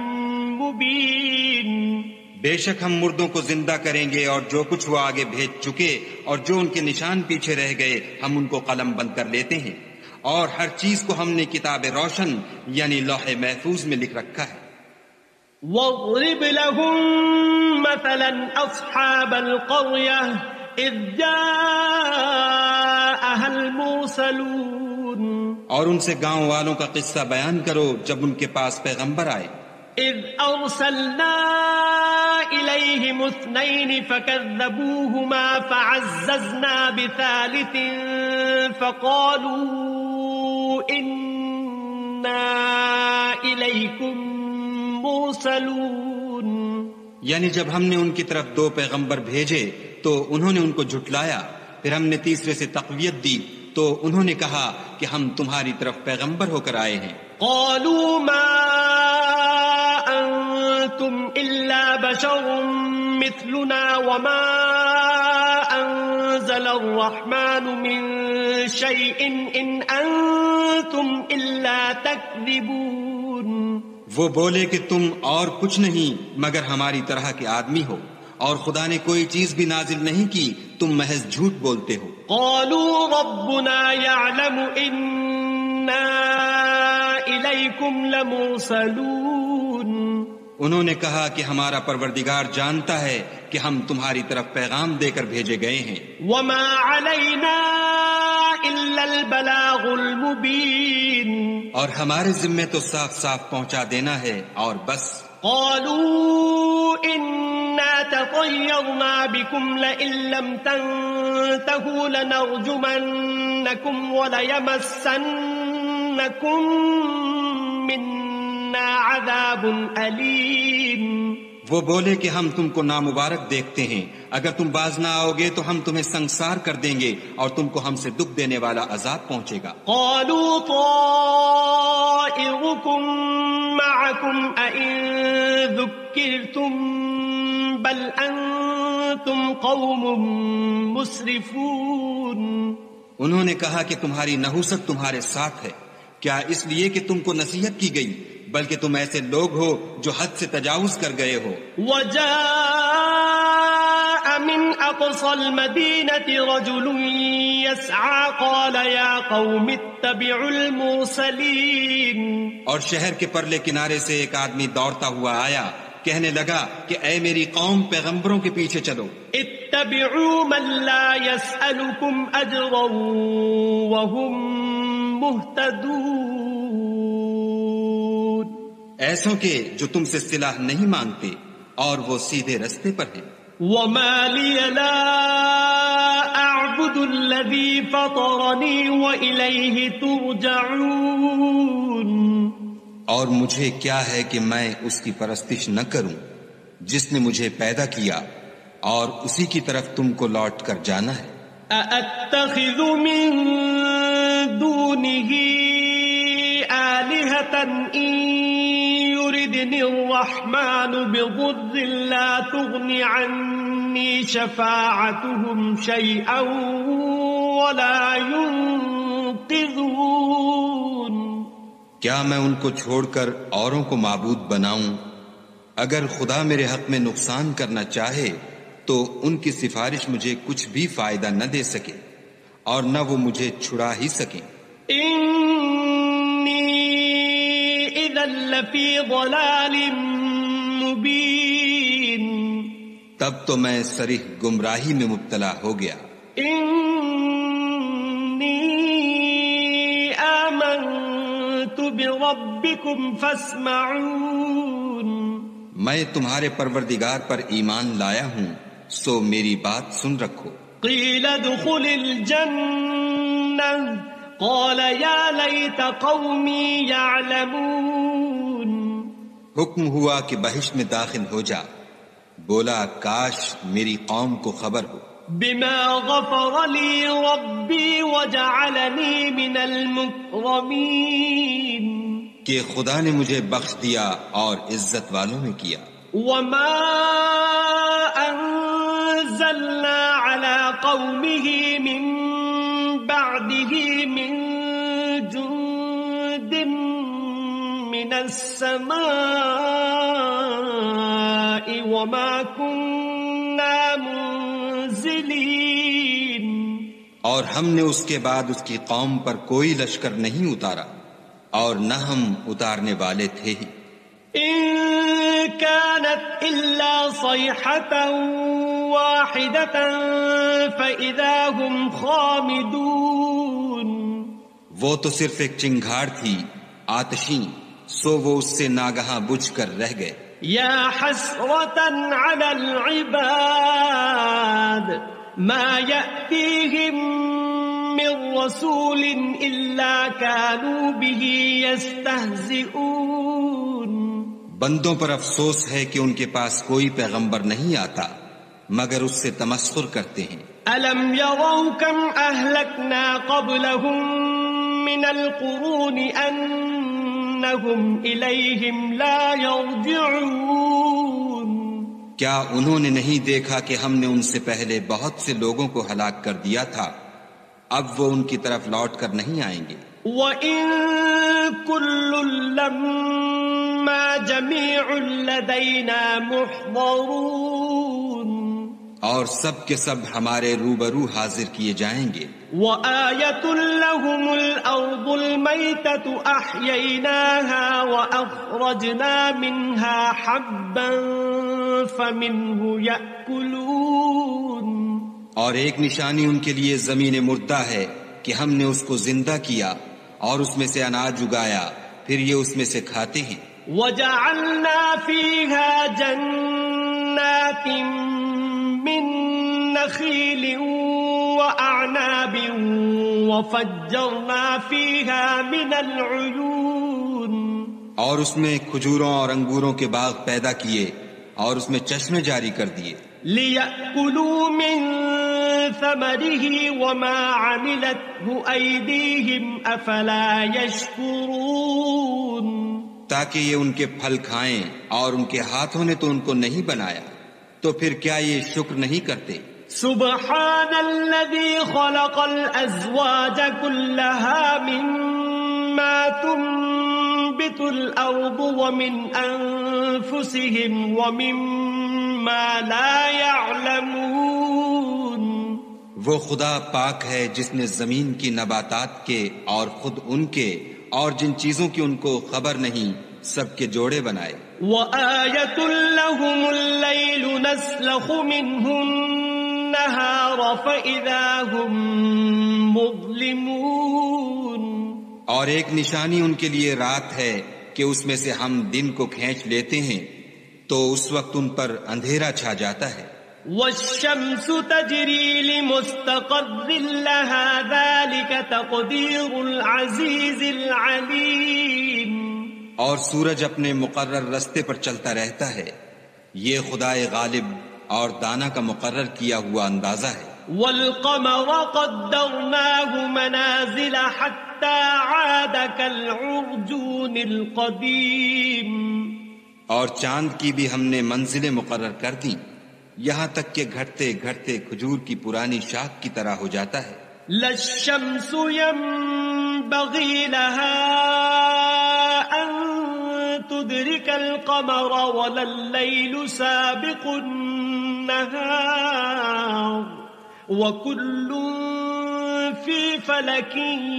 مبين، بے شک ہم مردوں کو زندہ کریں گے اور جو کچھ وہ آگے بھیج چکے اور جو ان کے نشان پیچھے رہ گئے ہم ان کو قلم بند کر لیتے ہیں، اور ہر چیز کو ہم نے کتاب روشن یعنی لوح محفوظ میں لکھ رکھا ہے۔ واضرب لهم مثلا اصحاب القرية اذ جاءها المرسلون، اور ان سے گاؤں والوں کا قصہ بیان کرو جب ان کے پاس پیغمبر آئے۔ اذ ارسلنا الیہم اثنین فکذبوہما فعززنا بثالث فقالوا انا الیکم مرسلون، یعنی جب ہم نے ان کی طرف دو پیغمبر بھیجے تو انہوں نے ان کو جھٹلایا، پھر ہم نے تیسرے سے تقویت دی تو انہوں نے کہا کہ ہم تمہاری طرف پیغمبر ہو کر آئے ہیں۔ قالوا ما انتم الا بشر مثلنا وما انزل الرحمن من شيء ان انتم الا تكذبون، وہ بولے کہ تم اور کچھ نہیں مگر ہماری طرح کے آدمی ہو اور خدا نے کوئی چیز بھی نازل نہیں کی، تم محض جھوٹ بولتے ہو۔ قالوا ربنا يعلم إنا إليكم لمرسلون، انہوں نے کہا کہ ہمارا پروردگار جانتا ہے کہ ہم تمہاری طرف پیغام دے کر بھیجے گئے ہیں۔ وما علينا إلا البلاغ المبين، اور ہمارے ذمے تو صاف صاف پہنچا دینا ہے اور بس۔ قالوا إنا تطيرنا بكم لئن لم تنتهوا لنرجمنكم وليمسنكم منا عذاب أليم، وہ بولے کہ ہم تم کو نامبارک دیکھتے ہیں، اگر تم باز نہ آؤ گے تو ہم تمہیں سنگسار کر دیں گے اور تم کو ہم سے دکھ دینے والا عذاب پہنچے گا۔ قالوا طائركم معكم أئن ذكرتم بل أنتم قوم مسرفون۔ انہوں نے کہا کہ تمہاری نحوست تمہارے ساتھ ہے، کیا اس لیے کہ تم کو نصیحت کی گئی، بلکہ تم ایسے لوگ ہو جو حد سے تجاوز کر گئے ہو۔ وجاء من أقصى المدينة رجل يسعى قال يا قوم اتبعوا المرسلين۔ اور شہر کے پرلے کنارے سے ایک آدمی دوڑتا ہوا آیا، کہنے لگا کہ اے میری قوم، پیغمبروں کے پیچھے چلو۔ اتبعوا من لا يسألكم أجرا وهم مهتدون۔ ایسوں کے جو تم سے صلاح نہیں مانگتے اور وہ سیدھے رستے پر ہیں۔ وما لي لا أعبد الذي فطرني وإليه ترجعون۔ اور مجھے کیا ہے کہ میں اس کی پرستش نہ کروں جس نے مجھے پیدا کیا اور اسی کی طرف تم کو لوٹ کر جانا ہے۔ أأتخذ من دونه آلهة إن يردني الرحمن بضر لا تغن عني شفاعتهم شيئا ولا ينقذون۔ کیا میں ان کو چھوڑ کر اوروں کو معبود بناؤں؟ اگر خدا میرے حق میں نقصان کرنا چاہے تو ان کی سفارش مجھے کچھ بھی فائدہ نہ دے سکے اور نہ وہ مجھے چھڑا ہی سکیں۔ انی اذا لفی ضلال مبین۔ تب تو میں صریح گمراہی میں مبتلا ہو گیا۔ انی آمنت بربکم فاسمعون۔ میں تمہارے پروردگار پر ایمان لایا ہوں، سو میری بات سن رکھو۔ قیل ادخل الجنہ قال یا لیت قومی یعلمون۔ حکم ہوا کہ بہشت میں داخل ہو جا، بولا کاش میری قوم کو خبر ہو۔ بما غفر لی ربی وجعلنی من المکرمین۔ کہ خدا نے مجھے بخش دیا اور عزت والوں میں کیا۔ وما انزلنا على قومه من بعده من جند من السماء وما كنا منزلين۔ اور ہم نے اس کے بعد اس کی قوم پر کوئی لشکر نہیں اتارا اور نہ ہم اتارنے والے تھے ہی۔ إن كانت إلا صيحة واحدة فإذا هم خامدون۔ وہ تو صرف ایک چنگھاڑ تھی آتشیں، سو وہ اس سے ناگہاں بجھ کر رہ گئے۔ یا حسرة على العباد ما يأتيهم من رسول إلا كانوا به يستهزئون۔ بندوں پر افسوس ہے کہ ان کے پاس کوئی پیغمبر نہیں آتا مگر اس سے تمسخر کرتے ہیں۔ ألم يروا كم أهلكنا قبلهم من القرون أنهم إليهم لا يرجعون۔ کیا انہوں نے نہیں دیکھا کہ ہم نے ان سے پہلے بہت سے لوگوں کو ہلاک کر دیا تھا، اب وہ ان کی طرف لوٹ کر نہیں آئیں گے۔ وَإِن كُلٌّ لَّمَّا جَمِيعٌ لَّدَيْنَا مُحْضَرُونَ۔ اور سب کے سب ہمارے روبرو حاضر کیے جائیں گے۔ وَآيَةٌ لَّهُمُ الْأَرْضُ الْمَيْتَةُ أَحْيَيْنَاهَا وَأَخْرَجْنَا مِنْهَا حَبًّا فَمِنْهُ يَأْكُلُونَ۔ اور ایک نشانی ان کے لیے زمین مردہ ہے کہ ہم نے اس کو زندہ کیا اور اس میں سے اناج اگایا، پھر یہ اس میں سے کھاتے ہیں۔ وَجَعَلْنَا فِيهَا جَنَّاتٍ مِّن نَخِيلٍ وَأَعْنَابٍ وَفَجَّرْنَا فِيهَا مِنَ الْعُيُونِ۔ اور اس میں کھجوروں اور انگوروں کے باغ پیدا کیے اور اس میں چشمے جاری کر دیے لِيَأْكُلُوا مِن ثَمَرِهِ وَمَا عَمِلَتْهُ أَيْدِيهِمْ أَفَلَا يَشْكُرُونَ تاکہ یہ ان کے پھل کھائیں اور ان کے ہاتھوں نے تو ان کو نہیں بنایا تو پھر کیا یہ شکر نہیں کرتے سبحان الذي خلق الأزواج كلها مما تنبت الأرض ومن أنفسهم ومما لا يعلمون وہ خدا پاک ہے جس نے زمین کی نباتات کے اور خود ان کے اور جن چیزوں کی ان کو خبر نہیں سب کے جوڑے بنائے وَآيَةٌ لَهُمُ اللَّيْلُ نَسْلَخُ مِنْهُ النَّهَارَ فَإِذَا هُمْ مُظْلِمُونَ اور ایک نشانی ان کے لیے رات ہے کہ اس میں سے ہم دن کو کھینچ لیتے ہیں تو اس وقت ان پر اندھیرا چھا جاتا ہے وَالشَّمْسُ تَجْرِي لِمُسْتَقَرٍّ لَهَا ذَلِكَ تَقْدِيرُ الْعَزِيزِ الْعَلِيمِ اور سورج اپنے مقرر رستے پر چلتا رہتا ہے یہ خدائے غالب اور دانا کا مقرر کیا ہوا اندازہ ہے وَالْقَمَرَ قَدَّرْنَاهُ مَنَازِلَ حَتَّى عَادَ كَالْعُرْجُونِ الْقَدِيمِ اور چاند کی بھی ہم نے منزلیں مقرر کر دیں یہاں تک کہ گھٹتے گھٹتے کھجور کی پرانی شاخ کی طرح ہو جاتا ہے لَلشَّمْسُ يَنبَغِي لَهَا أَن تُدْرِكَ الْقَمَرَ وَلَا اللَّيْلُ سَابِقُ النَّهَارِ وَكُلٌّ فِي فَلَكٍ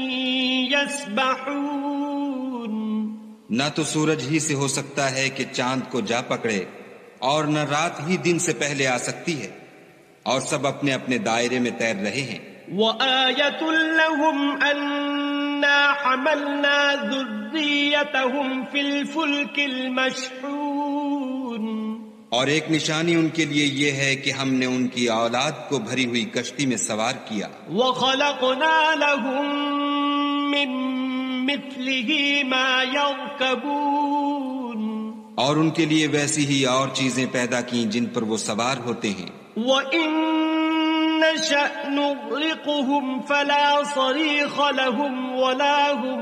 يَسْبَحُونَ نہ تو سورج ہی سے ہو سکتا ہے کہ چاند کو جا پکڑے اور نہ رات ہی دن سے پہلے آ سکتی ہے اور سب اپنے اپنے دائرے میں تیر رہے ہیں وَآيَةٌ لَهُمْ أَنَّا حَمَلْنَا ذُرِّيَّتَهُمْ فِي الْفُلْكِ الْمَشْحُونِ اور ایک نشانی ان کے لیے یہ ہے کہ ہم نے ان کی اولاد کو بھری ہوئی کشتی میں سوار کیا وَخَلَقْنَا لَهُم مِّن مِّثْلِهِ مَا يَرْكَبُونَ اور ان کے لیے ویسی ہی اور چیزیں پیدا کی جن پر وہ سوار ہوتے ہیں وَإِن نَّشَأْ نُغْرِقْهُمْ فَلَا صَرِيخَ لَهُمْ وَلَا هُمْ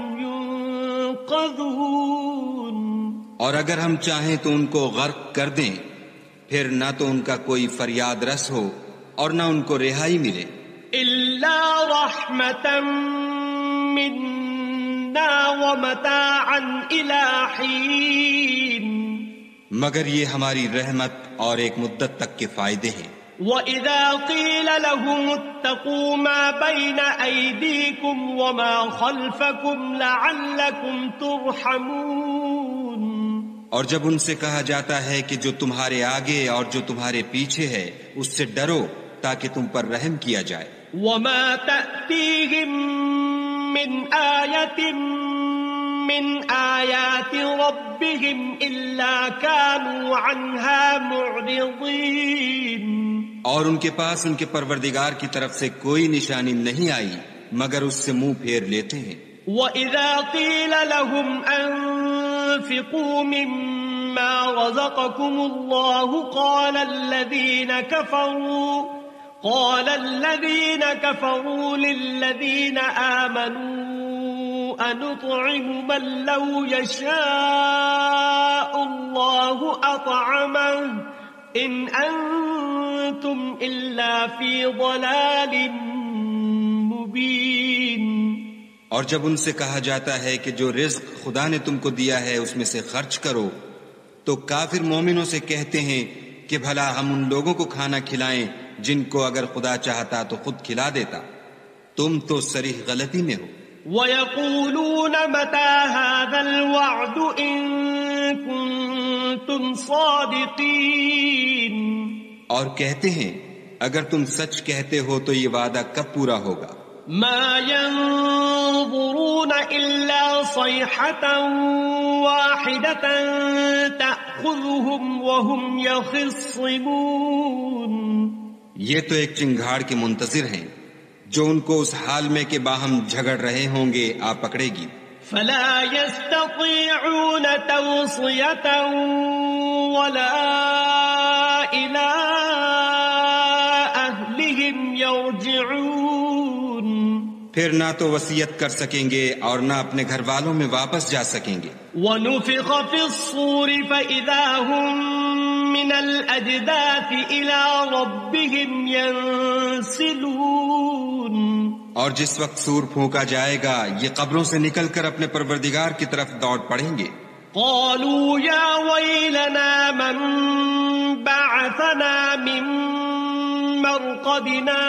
يُنقَذُونَ اور اگر ہم چاہیں تو ان کو غرق کر دیں پھر نہ تو ان کا کوئی فریاد رس ہو اور نہ ان کو رہائی ملے إِلَّا رَحْمَةً مِّنَّا وَمَتَاعًا إِلَى حِينٍ مگر یہ ہماری رحمت اور ایک مدت تک کے فائدے ہیں وَإِذَا قِيلَ لَهُمُ اتَّقُوا مَا بَيْنَ أَيْدِيكُمْ وَمَا خَلْفَكُمْ لَعَلَّكُمْ تُرْحَمُونَ اور جب ان سے کہا جاتا ہے کہ جو تمہارے آگے اور جو تمہارے پیچھے ہے اس سے ڈرو تاکہ تم پر رحم کیا جائے وَمَا تَأْتِيهِم مِّنْ آيَةٍ مِّنْ آيَاتِ رَبِّهِمْ إِلَّا كَانُوا عَنْهَا مُعْرِضِينَ اور ان کے پاس ان کے پروردگار کی طرف سے کوئی نشانی نہیں آئی مگر اس سے منہ پھیر لیتے ہیں وَإِذَا قِيلَ لَهُمْ أَنفِقُوا مِمَّا رَزَقَكُمُ اللَّهُ قَالَ الَّذِينَ كَفَرُوا قَالَ الَّذِينَ كَفَرُوا لِلَّذِينَ آمَنُوا أَنُطْعِمُ مَن لَّوْ يَشَاءُ اللَّهُ أَطْعَمَهُ إِنْ أَنتُمْ إِلَّا فِي ضَلَالٍ مُبِينٍ اور جب ان سے کہا جاتا ہے کہ جو رزق خدا نے تم کو دیا ہے اس میں سے خرچ کرو تو کافر مومنوں سے کہتے ہیں کہ بھلا ہم ان لوگوں کو کھانا کھلائیں جن کو اگر خدا چاہتا تو خود کھلا دیتا تم تو صریح غلطی میں ہو وَيَقُولُونَ مَتَى هَذَا الْوَعْدُ إِن كُنتُمْ صَادِقِينَ اور کہتے ہیں اگر تم سچ کہتے ہو تو یہ وعدہ کب پورا ہوگا مَا يَنظُرُونَ إِلَّا صَيْحَةً وَاحِدَةً تَأْخُذُهُمْ وَهُمْ يَخِصِّمُونَ یہ تو ایک چنگھاڑ کے منتظر ہیں جو ان کو اس حال میں کہ باہم جھگڑ رہے ہوں گے آ پکڑے گی فَلَا يَسْتَطِيعُونَ تَوْصِيَةً وَلَا يرجعون پھر نہ تو وصیت کر سکیں گے اور نہ اپنے گھر والوں میں واپس جا سکیں گے. ونفخ في الصور فإذا هم من الأجداث إلى ربهم ينسلون. اور جس وقت سور پھونکا جائے گا یہ قبروں سے نکل کر اپنے پروردگار کی طرف دوڑ پڑیں گے. قالوا يا ويلنا من بعثنا من مرقدنا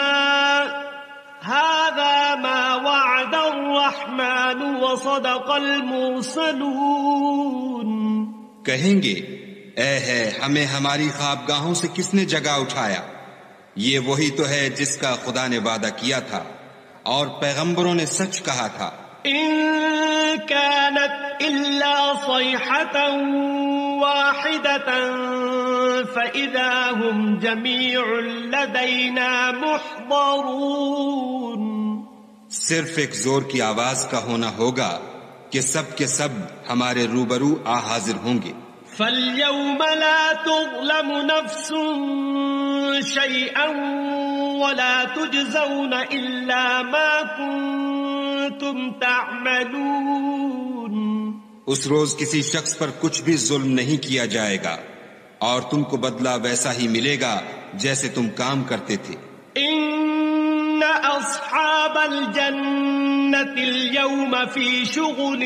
هذا ما وعد الرحمن وصدق المرسلون. کہیں گے اے ہے ہمیں ہماری خوابگاہوں سے کس نے جگا اٹھایا، یہ وہی تو ہے جس کا خدا نے وعدہ کیا تھا اور پیغمبروں نے سچ کہا تھا. إن كانت إلا صيحة واحدة فإذا هم جميع لدينا محضرون. صرف ایک زور کی آواز کا ہونا ہوگا کہ سب کے سب ہمارے روبرو آ حاضر ہوں گے. فاليوم لا تظلم نفس شيئا ولا تجزون إلا ما كنتم تعملون. اس روز کسی شخص پر کچھ بھی ظلم نہیں کیا جائے گا اور تم کو بدلہ ویسا ہی ملے گا جیسے تم کام کرتے تھے. ان اصحاب الجنة اليوم في شغل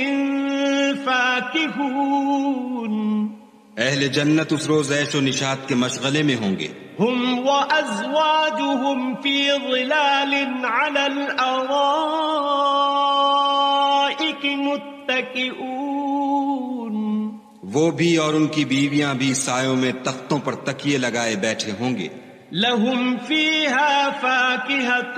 فاكهون. اہل جنت اس روز عیش و نشاط کے مشغلے میں ہوں گے. هم وازواجهم في ظلال على الارائك متكئون. وہ بھی اور ان کی بیویاں بھی سایوں میں تختوں پر تکیے لگائے بیٹھے ہوں گے. لهم فيها فاكهة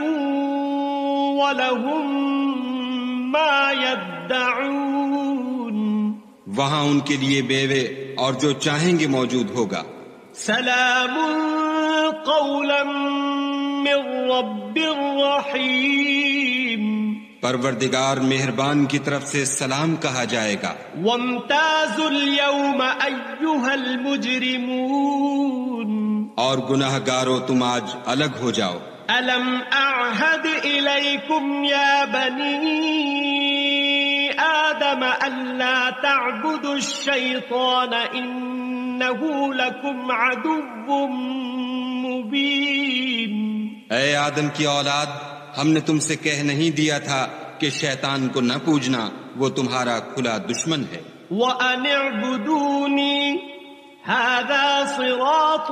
ولهم ما يدعون. وہاں ان کے لیے میوے اور جو چاہیں گے موجود ہوگا. سلام قولا من رب رحیم. پروردگار مہربان کی طرف سے سلام کہا جائے گا. وامتازوا اليوم ایھا المجرمون. اور گناہ گارو تم آج الگ ہو جاؤ. الم اعہد الیکم یا بنی آدم الا تعبدوا الشیطان انہ لکم عدو مبین. اے آدم کی اولاد، ہم نے تم سے کہہ نہیں دیا تھا کہ شیطان کو نہ پوجنا، وہ تمہارا کھلا دشمن ہے. وَأَنِ اعْبُدُونِي هَذَا صِرَاطٌ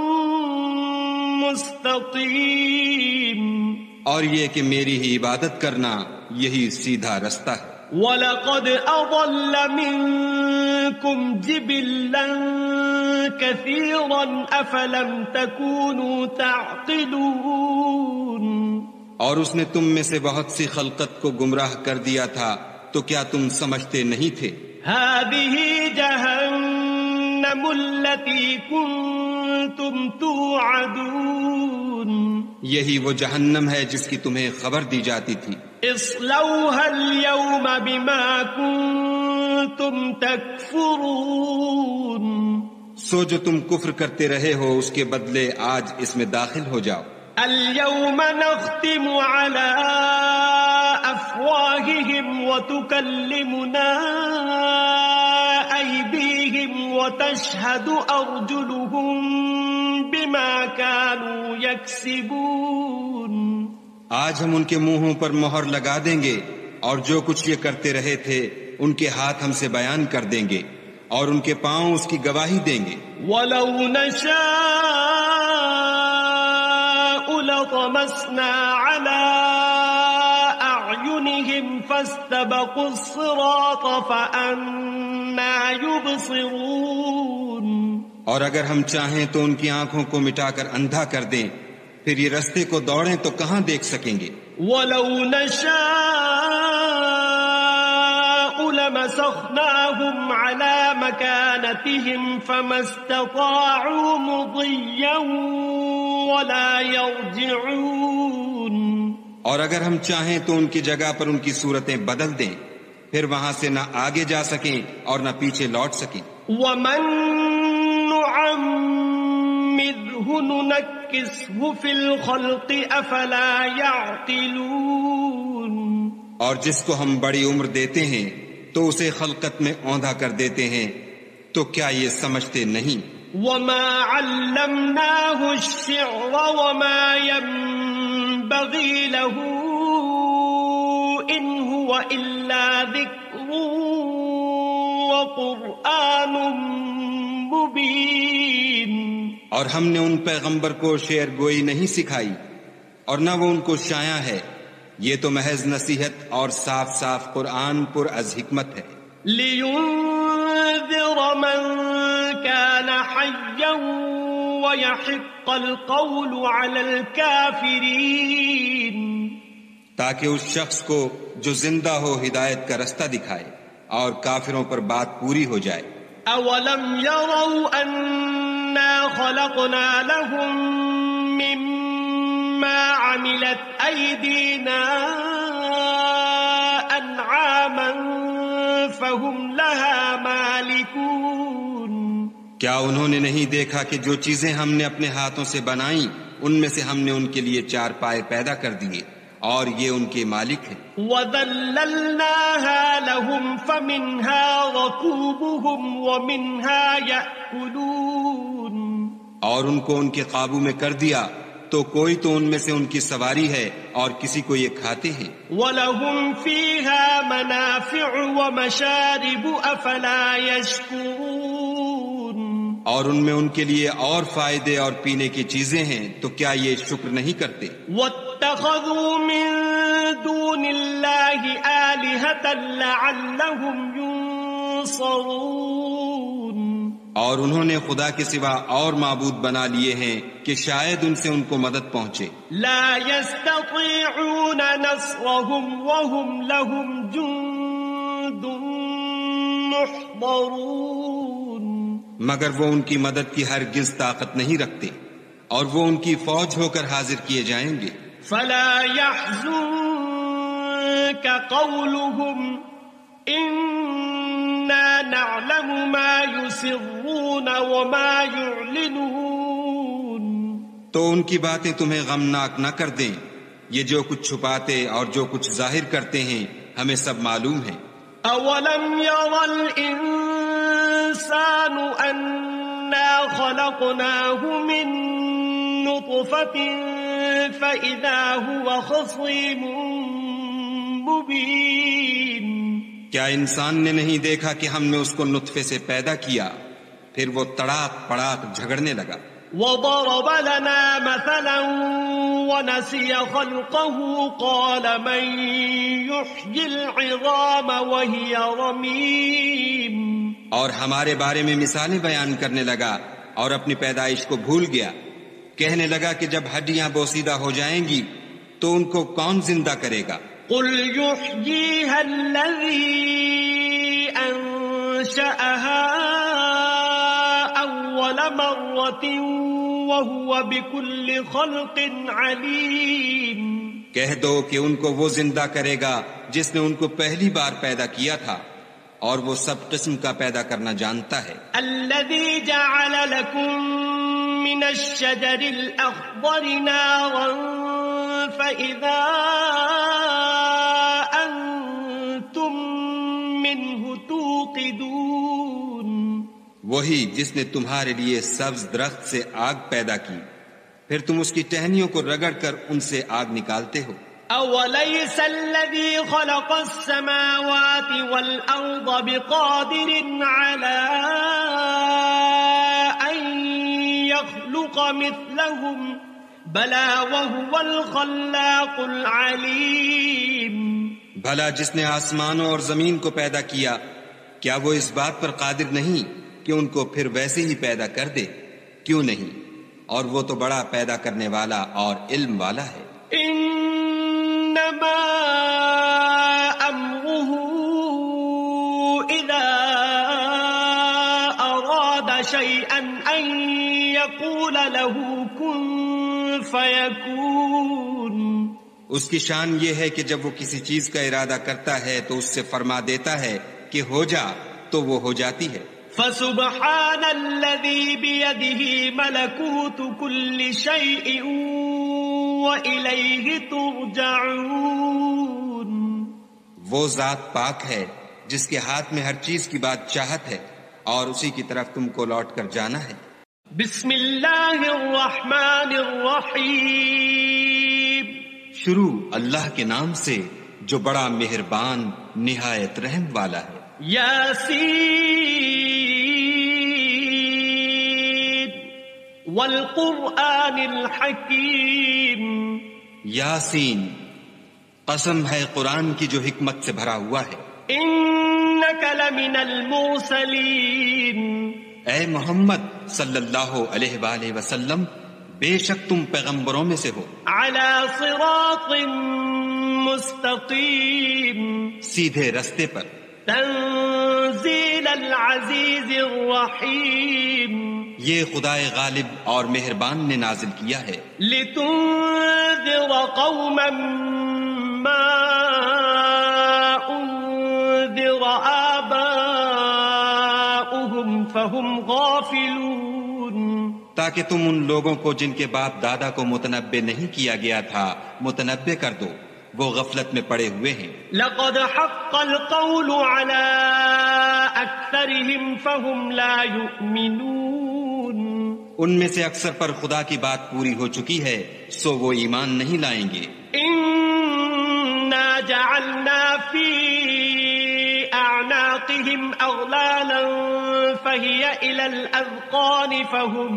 مُسْتَقِيمٌ. اور یہ کہ میری ہی عبادت کرنا یہی سیدھا رستہ ہے. وَلَقَدْ أَضَلَّ مِنكُمْ جِبِلًّا كَثِيرًا أَفَلَمْ تَكُونُوا تَعْقِلُونَ. اور اس نے تم میں سے بہت سی خلقت کو گمراہ کر دیا تھا تو کیا تم سمجھتے نہیں تھے؟ هَذِهِ جَهَنَّمُ الَّتِي كُنتُمْ تُوعَدُونَ. یہی وہ جہنم ہے جس کی تمہیں خبر دی جاتی تھی. اصلوها اليوم بما كنتم تكفرون. سو جو تم کفر کرتے رہے ہو اس کے بدلے آج اس میں داخل ہو جاؤ. اليوم نختم على افواههم وتكلمنا ايديهم وتشهد ارجلهم بما كانوا يكسبون. آج ہم ان کے منہوں پر مہر لگا دیں گے اور جو کچھ یہ کرتے رہے تھے ان کے ہاتھ ہم سے بیان کر دیں گے اور ان کے پاؤں اس کی گواہی دیں گے. وَلَوْ نَشَاءُ لَطَمَسْنَا عَلَىٰ أَعْيُنِهِمْ فَاسْتَبَقُوا الصِّرَاطَ فَأَنَّىٰ يُبْصِرُونَ. اور اگر ہم چاہیں تو ان کی آنکھوں کو مٹا کر اندھا کر دیں، پھر یہ رستے کو دوڑیں تو کہاں دیکھ سکیں گے. وَلَوْ نَشَاءُ لَمَسَخْنَاهُمْ عَلَىٰ مَكَانَتِهِمْ فَمَا اسْتَطَاعُوا مُضِيًّا وَلَا يَرْجِعُونَ. اور اگر ہم چاہیں تو ان کی جگہ پر ان کی صورتیں بدل دیں، پھر وہاں سے نہ آگے جا سکیں اور نہ پیچھے لوٹ سکیں. وَمَن نُعَمِّرْهُ منه ننكسه في الخلق أفلا يعقلون. اور جس کو ہم بڑی عمر دیتے ہیں تو اسے خلقت میں اوندھا کر دیتے ہیں، تو کیا یہ سمجھتے نہیں؟ وما علمناه الشعر وما ينبغي له إن هو إلا ذكر وقرآن مبين. اور ہم نے ان پیغمبر کو شعر گوئی نہیں سکھائی اور نہ وہ ان کو شایع ہے، یہ تو محض نصیحت اور صاف صاف قرآن پر از حکمت ہے. لِيُنذِرَ مَن كَانَ حَيًّا وَيَحِقَّ الْقَوْلُ عَلَى الْكَافِرِينَ. تاکہ اس شخص کو جو زندہ ہو ہدایت کا رستہ دکھائے اور کافروں پر بات پوری ہو جائے. أَوَلَمْ يَرَوْا أَنَّا خَلَقْنَا لَهُم مِّمَّا عَمِلَتْ أَيْدِينَا أَنْعَامًا فَهُمْ لَهَا مَالِكُونَ. کیا انہوں نے نہیں دیکھا کہ جو چیزیں ہم نے اپنے ہاتھوں سے بنائیں ان میں سے ہم نے ان کے لیے چار پائے پیدا کر دیے اور یہ ان کے مالک ہیں. وَذَلَّلْنَاهَا لَهُمْ فَمِنْهَا رَكُوبُهُمْ وَمِنْهَا يَأْكُلُونَ. اور ان کو ان کے قابو میں کر دیا تو کوئی تو ان میں سے ان کی سواری ہے اور کسی کو یہ کھاتے ہیں. وَلَهُمْ فِيهَا مَنَافِعُ وَمَشَارِبُ أَفَلَا يَشْكُرُونَ. اور ان میں ان کے لیے اور فائدے اور پینے کی چیزیں ہیں تو کیا یہ شکر نہیں کرتے؟ وَاتَّخَذُوا مِن دُونِ اللَّهِ آلِهَةً لَعَلَّهُمْ يُنصَرُونَ. اور انہوں نے خدا کے سوا اور معبود بنا لیے ہیں کہ شاید ان سے ان کو مدد پہنچے. لا يستطيعون نصرهم وهم لهم جند محضرون. مگر وہ ان کی مدد کی ہرگز طاقت نہیں رکھتے اور وہ ان کی فوج ہو کر حاضر کیے جائیں گے. فلا يحزنك قولهم إنا نعلم ما يسرون وما يعلنون. تو ان کی باتیں تمہیں غمناک نہ کر دیں، یہ جو کچھ چھپاتے اور جو کچھ ظاہر کرتے ہیں ہمیں سب معلوم ہے. أولم ير الإنسان أنا خلقناه من نطفة فإذا هو خصيم مبين. کیا انسان نے نہیں دیکھا کہ ہم نے اس کو نطفے سے پیدا کیا پھر وہ تڑاک پڑاک جھگڑنے لگا. وضرب لنا مثلا ونسي خلقه قال من يحيي العظام وهي رميم. اور ہمارے بارے میں مثالیں بیان کرنے لگا اور اپنی پیدائش کو بھول گیا. کہنے لگا کہ جب ہڈیاں بوسیدہ ہو جائیں گی تو ان کو کون زندہ کرے گا؟ قل يحييها الذي أنشأها أول مرة وهو بكل خلق عليم. کہہ دو کہ ان کو وہ زندہ کرے گا جس نے ان کو پہلی بار پیدا کیا تھا اور وہ سب قسم کا پیدا کرنا جانتا ہے. الذي جعل لكم من الشجر الأخضر نارا فإذا أنتم منه توقدون. وہی جس نے تمہارے لیے سبز درخت سے آگ پیدا کی پھر تم اس کی ٹہنیوں کو رگڑ کر ان سے آگ نکالتے ہو. أوليس الذي خلق السماوات والأرض بقادر على أن يخلق مثلهم بلى وهو الخلاق العليم. بھلا جس نے آسمانوں اور زمین کو پیدا کیا کیا وہ اس بات پر قادر نہیں کہ ان کو پھر ویسے ہی پیدا کر دے؟ کیوں نہیں، اور وہ تو بڑا پیدا کرنے والا اور علم والا ہے. انما امره اذا اراد شيئا ان يقول له كن فيكون. اس کی شان یہ ہے کہ جب وہ کسی چیز کا ارادہ کرتا ہے تو اس سے فرما دیتا ہے کہ ہو جا، تو وہ ہو جاتی ہے. فسبحان الذي بيده ملكوت كل شيء وإليه ترجعون. وہ ذات پاک ہے جس کے ہاتھ میں ہر چیز کی بادشاہت ہے اور اسی کی طرف تم کو لوٹ کر جانا ہے. بسم اللہ الرحمن الرحیم. شروع اللہ کے نام سے جو بڑا مہربان نہایت رحم والا ہے. یاسین والقرآن الحکیم. یاسین، قسم ہے قرآن کی جو حکمت سے بھرا ہوا ہے. انک لمن المرسلین. اے محمد صلی اللہ علیہ وآلہ وسلم، بے شک تم پیغمبروں میں سے ہو. علی صراط مستقیم. سیدھے رستے پر. تنزیل العزیز الرحیم. یہ خدائے غالب اور مہربان نے نازل کیا ہے. لتنذر قوما ما انذر آباؤهم فهم غافلون. تاکہ تم ان لوگوں کو جن کے باپ دادا کو متنبع نہیں کیا گیا تھا متنبع کر دو، وہ غفلت میں پڑے ہوئے ہیں. لقد حق القول على اکثرهم فهم لا يؤمنون. ان میں سے اکثر پر خدا کی بات پوری ہو چکی ہے سو وہ ایمان نہیں لائیں گے. انا جعلنا في اعناقهم اغلالا فهي الى الاذقان فهم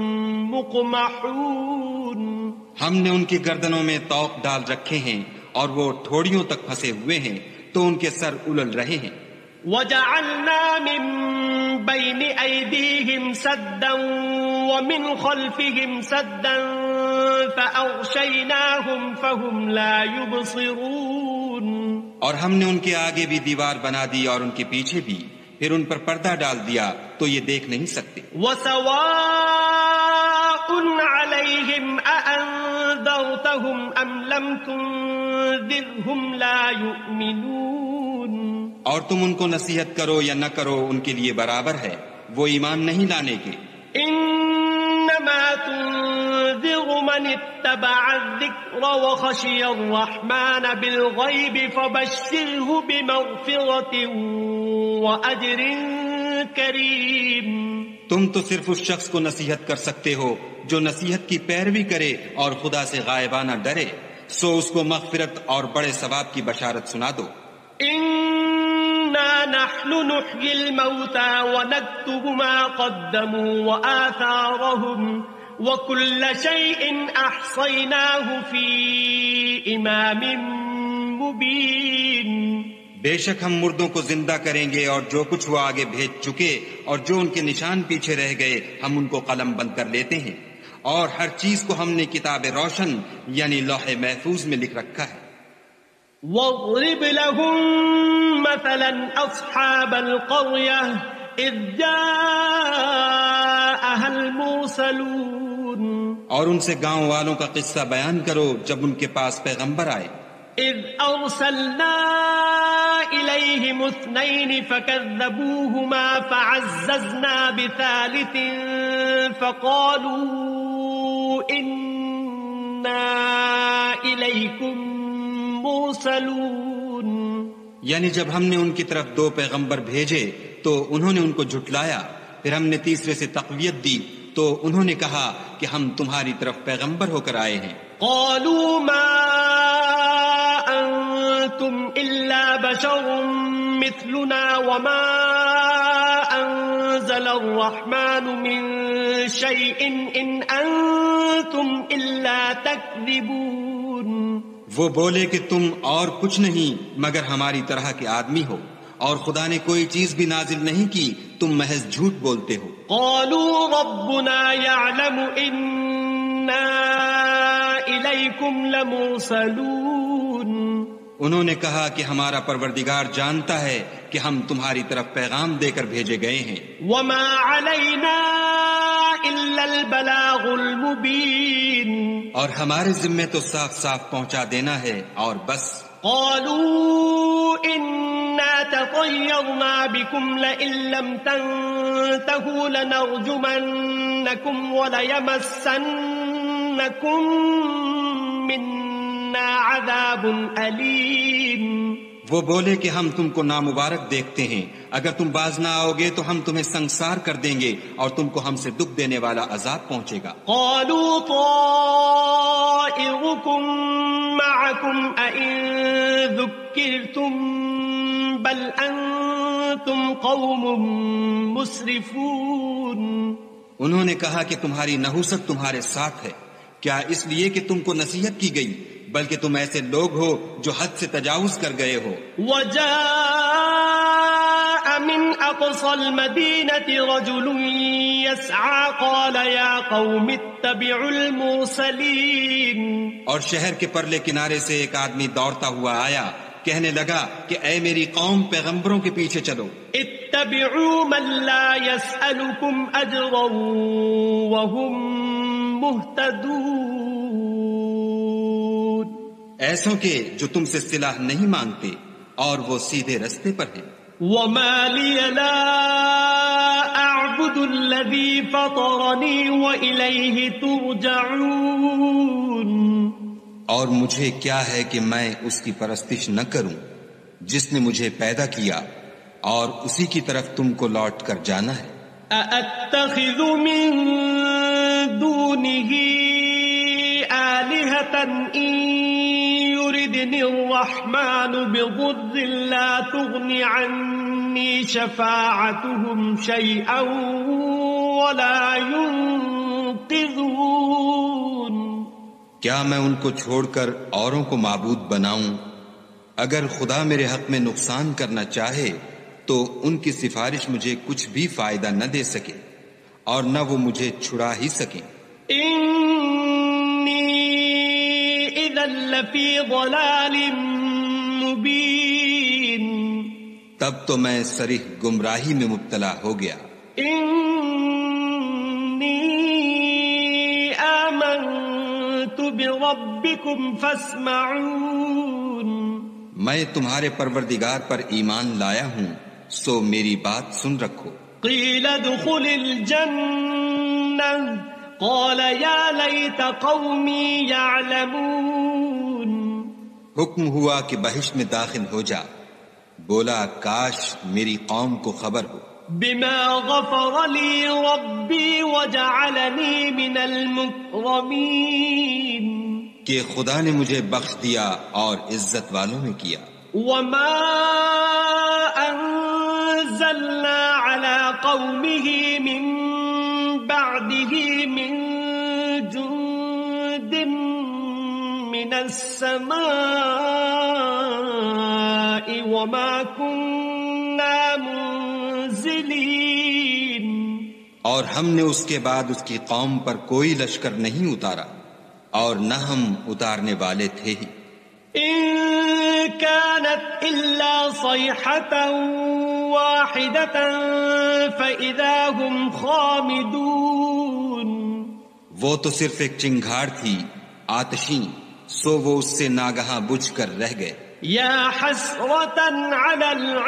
مقمحون. ہم نے ان کی گردنوں میں طوق ڈال رکھے ہیں اور وہ ٹھوڑیوں تک پھنسے ہوئے ہیں تو ان کے سر الل رہے ہیں. وَجَعَلْنَا مِن بَيْنِ أَيْدِيهِمْ سَدًّا وَمِنْ خَلْفِهِمْ سَدًّا فَأَغْشَيْنَاهُمْ فَهُمْ لَا يُبْصِرُونَ. اور ہم نے ان کے آگے بھی دیوار بنا دی اور ان کے پیچھے بھی، پھر ان پر پردہ ڈال دیا تو یہ دیکھ نہیں سکتے. وَسَوَاءٌ عَلَيْهِمْ أَأَنذَرْتَهُمْ أَمْ لَمْ تُنذِرْهُمْ لَا يُؤْمِنُونَ. اور تم ان کو نصیحت کرو یا نہ کرو ان کے لیے برابر ہے، وہ ایمان نہیں لانے کے. انما تنذر من اتبع الذکر وخشی الرحمن بالغیب فبشره بمغفرة واجر کریم. تم تو صرف اس شخص کو نصیحت کر سکتے ہو جو نصیحت کی پیروی کرے اور خدا سے غائبانہ ڈرے، سو اس کو مغفرت اور بڑے ثواب کی بشارت سنا دو. إنا نحن نحيي الموتى ونكتب ما قدموا وآثارهم وكل شيء أحصيناه في إمام مبين. بے شک ہم مردوں کو زندہ کریں گے اور جو کچھ وہ آگے بھیج چکے اور جو ان کے نشان پیچھے رہ گئے ہم ان کو قلم بند کر لیتے ہیں، اور ہر چیز کو ہم نے کتاب روشن یعنی لوح محفوظ میں لکھ رکھا ہے. واضرب لهم مثلا أصحاب القرية إذ جاءها المرسلون. اور ان سے گاؤں والوں کا قصہ بیان کرو جب ان کے پاس پیغمبر آئے. إذ أرسلنا إليهم اثنين فكذبوهما فعززنا بثالث فقالوا إنا إليكم مرسلون. یعنی جب ہم نے ان کی طرف دو پیغمبر بھیجے تو انہوں نے ان کو جھٹلایا، پھر ہم نے تیسرے سے تقویت دی تو انہوں نے کہا کہ ہم تمہاری طرف پیغمبر ہو کر آئے ہیں. قالوا ما انتم الا بشر مثلنا وما انزل الرحمن من شيء ان انتم الا تكذبون. وہ بولے کہ تم اور کچھ نہیں مگر ہماری طرح کے آدمی ہو، اور خدا نے کوئی چیز بھی نازل نہیں کی، تم محض جھوٹ بولتے ہو. قالوا ربنا يعلم إنا إليكم لمرسلون. انہوں نے کہا کہ ہمارا پروردگار جانتا ہے کہ ہم تمہاری طرف پیغام دے کر بھیجے گئے ہیں. وما علينا إلا البلاغ المبين. اور ہمارے ذمے تو صاف صاف پہنچا دینا ہے اور بس. قالوا إنا تطيرنا بكم لئن لم تنتهوا لنرجمنكم وليمسنكم منا عذاب أليم. وہ بولے کہ ہم تم کو نامبارک دیکھتے ہیں، اگر تم باز نہ آؤ گے تو ہم تمہیں سنگسار کر دیں گے اور تم کو ہم سے دکھ دینے والا عذاب پہنچے گا. قالوا طائركم معكم أئن ذكرتم بل أنتم قوم مسرفون. انہوں نے کہا کہ تمہاری نحوست تمہارے ساتھ ہے، کیا اس لیے کہ تم کو نصیحت کی گئی، بلکہ تم ایسے لوگ ہو جو حد سے تجاوز کر گئے ہو. وجاء من اقصى المدينة رجل يسعى قال يا قوم اتبعوا المرسلين. اور شہر کے پرلے کنارے سے ایک آدمی دوڑتا ہوا آیا، کہنے لگا کہ اے میری قوم، پیغمبروں کے پیچھے چلو. اتبعوا من لا يسألكم اجرا وهم مهتدون. ایسوں کے جو تم سے صلاح نہیں مانگتے اور وہ سیدھے رستے پر ہیں. وما لي لا اعبد الذي فطرني وإليه ترجعون. اور مجھے کیا ہے کہ میں اس کی پرستش نہ کروں جس نے مجھے پیدا کیا اور اسی کی طرف تم کو لوٹ کر جانا ہے. أأتخذ من دونه آلهة إن يردني الرحمن بضر لا تغن عني شفاعتهم شيئا ولا ينقذون. کیا میں ان کو چھوڑ کر اوروں کو معبود بناؤں؟ اگر خدا میرے حق میں نقصان کرنا چاہے تو ان کی سفارش مجھے کچھ بھی فائدہ نہ دے سکے اور نہ وہ مجھے چھڑا ہی سکیں. لفی ضلال مبین. تب تو میں صریح گمراہی میں مبتلا ہو گیا. انی آمنت بربکم فاسمعون. میں تمہارے پروردگار پر ایمان لایا ہوں، سو میری بات سن رکھو. قیل ادخل الجنہ قال یا لیت قومی یعلمون. حکم ہوا کہ بہشت میں داخل ہو جا، بولا کاش میری قوم کو خبر ہو. بما غفر لی ربی وجعلنی من المکرمین. کہ خدا نے مجھے بخش دیا اور عزت والوں میں کیا. وما انزلنا على قومه من بعده من جند من السماء وما كنا منزلين. اور ہم نے اس کے بعد اس کی قوم پر کوئی لشکر نہیں اتارا اور نہ ہم اتارنے والے تھے ہی. إن كانت إلا صيحة واحدة فإذا هم خامدون. وہ تو صرف ایک چنگھاڑ تھی آتشیں، سو وہ اس سے ناگہاں بجھ کر رہ گئے. يا حسرة على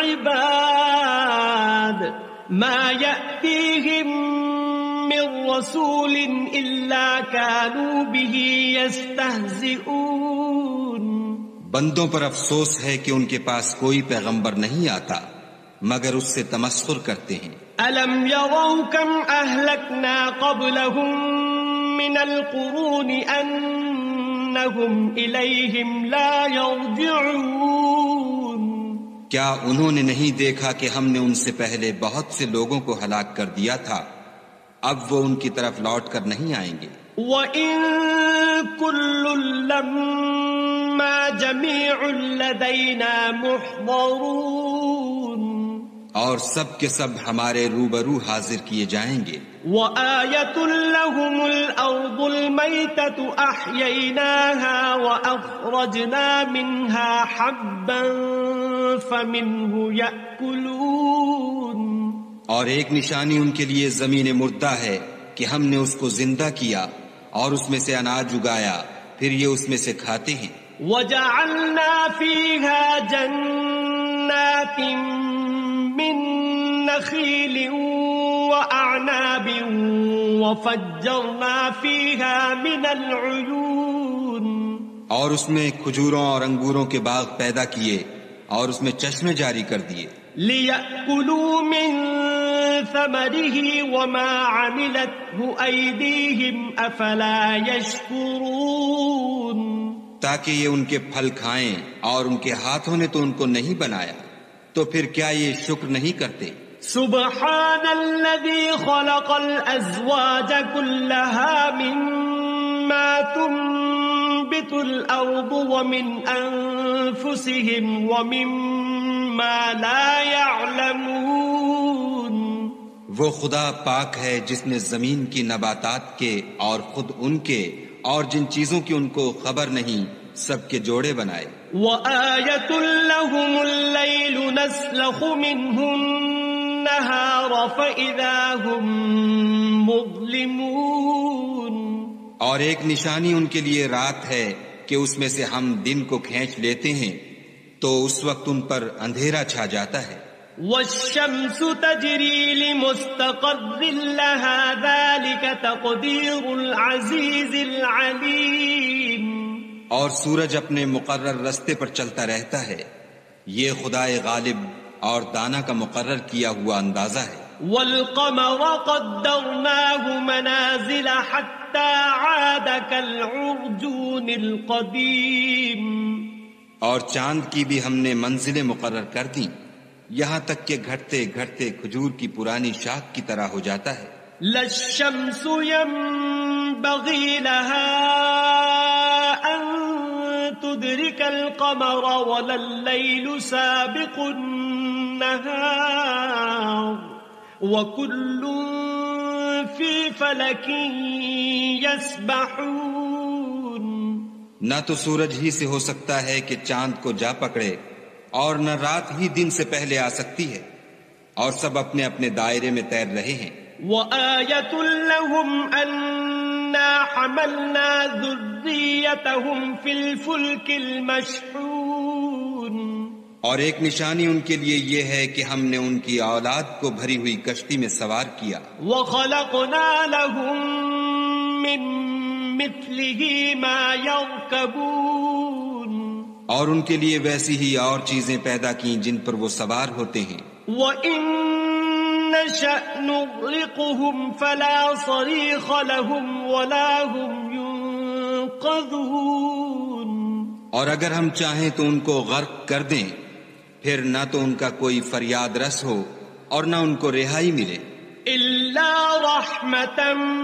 العباد ما يأتيهم من رسول إلا كانوا به يستهزئون. بندوں پر افسوس ہے کہ ان کے پاس کوئی پیغمبر نہیں آتا مگر اس سے تمسخر کرتے ہیں. ألم يروا كم أهلكنا قبلهم من القرون أنهم إليهم لا يرجعون. کیا انہوں نے نہیں دیکھا کہ ہم نے ان سے پہلے بہت سے لوگوں کو ہلاک کر دیا تھا، اب وہ ان کی طرف لوٹ کر نہیں آئیں گے. وَإِن كُلٌّ لَّمَّا جَمِيعٌ لَّدَيْنَا مُحْضَرُونَ. اور سب کے سب ہمارے روبرو حاضر کیے جائیں گے. وَآيَةٌ لَّهُمُ الْأَرْضُ الْمَيْتَةُ أَحْيَيْنَاهَا وَأَخْرَجْنَا مِنْهَا حَبًّا فَمِنْهُ يَأْكُلُونَ. اور ایک نشانی ان کے لیے زمین مردہ ہے کہ ہم نے اس کو زندہ کیا اور اس میں سے اناج اگایا، پھر یہ اس میں سے کھاتے ہیں. وَجَعَلْنَا فِيهَا جَنَّاتٍ جنات من نخيل وأعناب وفجرنا فيها من العيون اور اس میں کھجوروں اور انگوروں کے باغ پیدا کیے اور اس میں چشمے جاری کر دیے لِيَأْكُلُوا مِن ثَمَرِهِ وَمَا عَمِلَتْهُ أَيْدِيهِمْ أَفَلَا يَشْكُرُونَ تاکہ یہ ان کے پھل کھائیں اور ان کے ہاتھوں نے تو ان کو نہیں بنایا تو پھر کیا یہ شکر نہیں کرتے سبحان الذي خلق الأزواج كلها مما تنبت الأرض ومن أنفسهم ومما لا يعلمون وہ خدا پاک ہے جس نے زمین کی نباتات کے اور خود ان کے اور جن چیزوں کی ان کو خبر نہیں سب کے جوڑے بنائے وَآيَةٌ لَهُمُ اللَّيْلُ نَسْلَخُ مِنْهُ النَّهَارَ فَإِذَا هُمْ مُظْلِمُونَ اور ایک نشانی ان کے لیے رات ہے کہ اس میں سے ہم دن کو کھینچ لیتے ہیں تو اس وقت ان پر اندھیرا چھا جاتا ہے وَالشَّمْسُ تَجْرِي لِمُسْتَقَرٍّ لَهَا ذَلِكَ تَقْدِيرُ الْعَزِيزِ الْعَلِيمِ اور سورج اپنے مقرر رستے پر چلتا رہتا ہے یہ خدائے غالب اور دانا کا مقرر کیا ہوا اندازہ ہے وَالْقَمَرَ قَدَّرْنَاهُ مَنَازِلَ حَتَّى عَادَ كَالْعُرْجُونِ الْقَدِيمِ اور چاند کی بھی ہم نے منزلیں مقرر کر دیں یہاں تک کہ گھٹتے گھٹتے کھجور کی پرانی شاخ کی طرح ہو جاتا ہے لَلشَّمْسُ يَنبَغِي لَهَا أَن تُدْرِكَ الْقَمَرَ وَلَا اللَّيْلُ سَابِقُ النَّهَارِ وَكُلٌّ فِي فَلَكٍ يَسْبَحُونَ نہ تو سورج ہی سے ہو سکتا ہے کہ چاند کو جا پکڑے اور نہ رات ہی دن سے پہلے آ سکتی ہے اور سب اپنے اپنے دائرے میں تیر رہے ہیں وَآيَةٌ لَهُمْ أَنَّا حَمَلْنَا ذُرِّيَّتَهُمْ فِي الْفُلْكِ الْمَشْحُونِ اور ایک نشانی ان کے لیے یہ ہے کہ ہم نے ان کی اولاد کو بھری ہوئی کشتی میں سوار کیا وَخَلَقْنَا لَهُم مِّن مِّثْلِهِ مَا يَرْكَبُونَ اور ان کے لیے ویسی ہی اور چیزیں پیدا کی جن پر وہ سوار ہوتے ہیں وَإِن نَّشَأْ نُغْرِقْهُمْ فَلَا صَرِيخَ لَهُمْ وَلَا هُمْ يُنقَذُونَ اور اگر ہم چاہیں تو ان کو غرق کر دیں پھر نہ تو ان کا کوئی فریاد رس ہو اور نہ ان کو رہائی ملے إِلَّا رَحْمَةً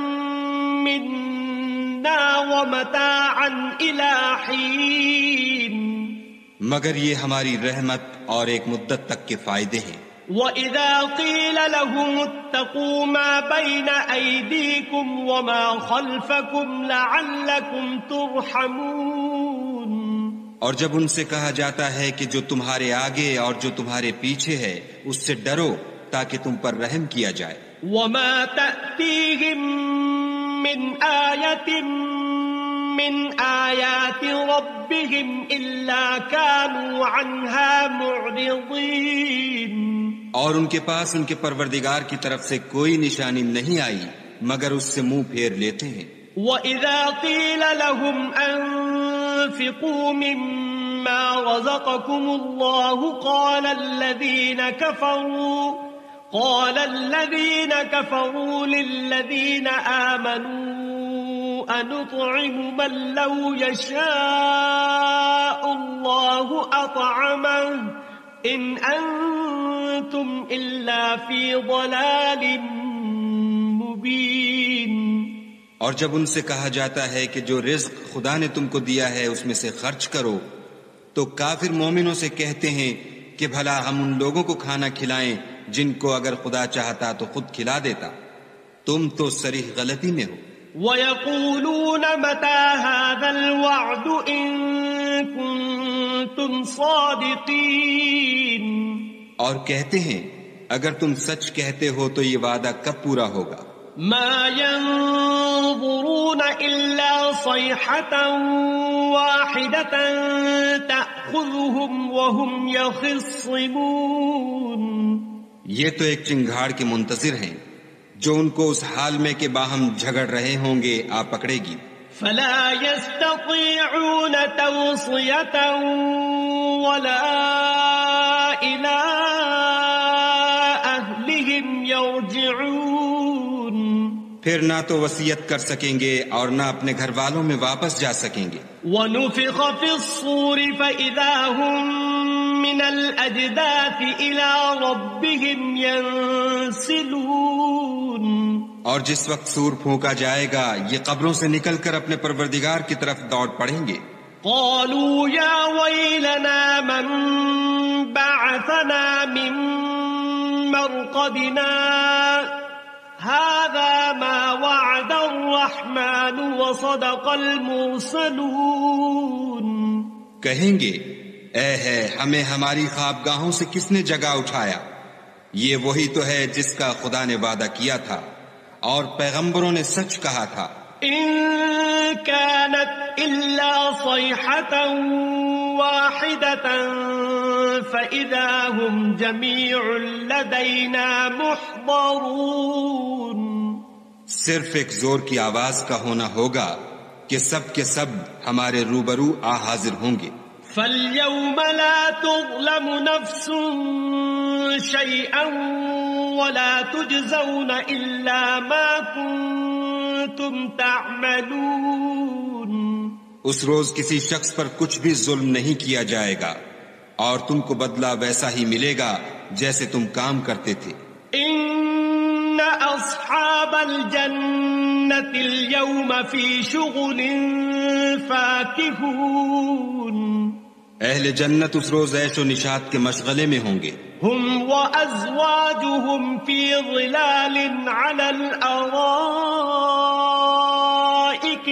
مِّنَّا وَمَتَاعًا إِلَى حِينٍ مگر یہ ہماری رحمت اور ایک مدت تک کے فائدے ہیں وَإِذَا قِيلَ لَهُمُ اتَّقُوا مَا بَيْنَ أَيْدِيكُمْ وَمَا خَلْفَكُمْ لَعَلَّكُمْ تُرْحَمُونَ اور جب ان سے کہا جاتا ہے کہ جو تمہارے آگے اور جو تمہارے پیچھے ہے اس سے ڈرو تاکہ تم پر رحم کیا جائے وَمَا تَأْتِيهِم مِّنْ آيَةٍ مِّنْ آيَاتِ رَبِّهِمْ إِلَّا كَانُوا عَنْهَا مُعْرِضِينَ اور ان کے پاس ان کے پروردگار کی طرف سے کوئی نشانی نہیں آئی مگر اس سے منہ پھیر لیتے ہیں وَإِذَا قِيلَ لَهُمْ أَنفِقُوا مِمَّا رَزَقَكُمُ اللَّهُ قَالَ الَّذِينَ كَفَرُوا قَالَ الَّذِينَ كَفَرُوا لِلَّذِينَ آمَنُوا أَنُطْعِمُ مَن لَّوْ يَشَاءُ اللَّهُ أَطْعَمَهُ إِنْ أَنتُمْ إِلَّا فِي ضَلَالٍ مُّبِينٍ اور جب ان سے کہا جاتا ہے کہ جو رزق خدا نے تم کو دیا ہے اس میں سے خرچ کرو تو کافر مومنوں سے کہتے ہیں کہ بھلا ہم ان لوگوں کو کھانا کھلائیں جن کو اگر خدا چاہتا تو خود کھلا دیتا تم تو صریح غلطی میں ہو وَيَقُولُونَ مَتَى هَذَا الْوَعْدُ إِن كُنتُمْ صَادِقِينَ اور کہتے ہیں اگر تم سچ کہتے ہو تو یہ وعدہ کب پورا ہوگا ما ينظرون إلا صيحة واحدة تأخذهم وهم يخصمون یہ تو ایک چنگھاڑ کے منتظر ہیں جو ان کو اس حال میں کہ باہم جھگڑ رہے ہوں گے آ پکڑے گی. فلا يستطيعون توصية ولا إلى أهلهم يرجعون پھر نہ تو وصیت کر سکیں گے اور نہ اپنے گھر والوں میں واپس جا سکیں گے. ونفخ في الصور فإذا هم من الأجداث إلى ربهم ينسلون اور جس وقت سور پھونکا جائے گا یہ قبروں سے نکل کر اپنے پروردگار کی طرف دوڑ پڑیں گے. قالوا يا ويلنا من بعثنا من مرقدنا هذا ما وعد الرحمن وصدق المرسلون. کہیں گے اے ہے ہمیں ہماری خوابگاہوں سے کس نے جگا اٹھایا، یہ وہی تو ہے جس کا خدا نے وعدہ کیا تھا اور پیغمبروں نے سچ کہا تھا. ان كانت الا صيحة واحدة فإذا هم جميع لدينا محضرون. صرف ایک زور کی آواز کا ہونا ہوگا کہ سب کے سب ہمارے روبرو آ حاضر ہوں گے. فَالْيَوْمَ لَا تُظْلَمُ نَفْسٌ شَيْئًا وَلَا تُجْزَوْنَ إِلَّا مَا كُنتُمْ تَعْمَلُونَ. اس روز کسی شخص پر کچھ بھی ظلم نہیں کیا جائے گا اور تم کو بدلہ ویسا ہی ملے گا جیسے تم کام کرتے تھے. إِنَّ أَصْحَابَ الْجَنَّةِ الْيَوْمَ فِي شُغُلٍ فَاكِهُونَ. اہل جنت اس روز عیش و نشاط کے مشغلے میں ہوں گے. هم وأزواجهم في ظلال على الأرائك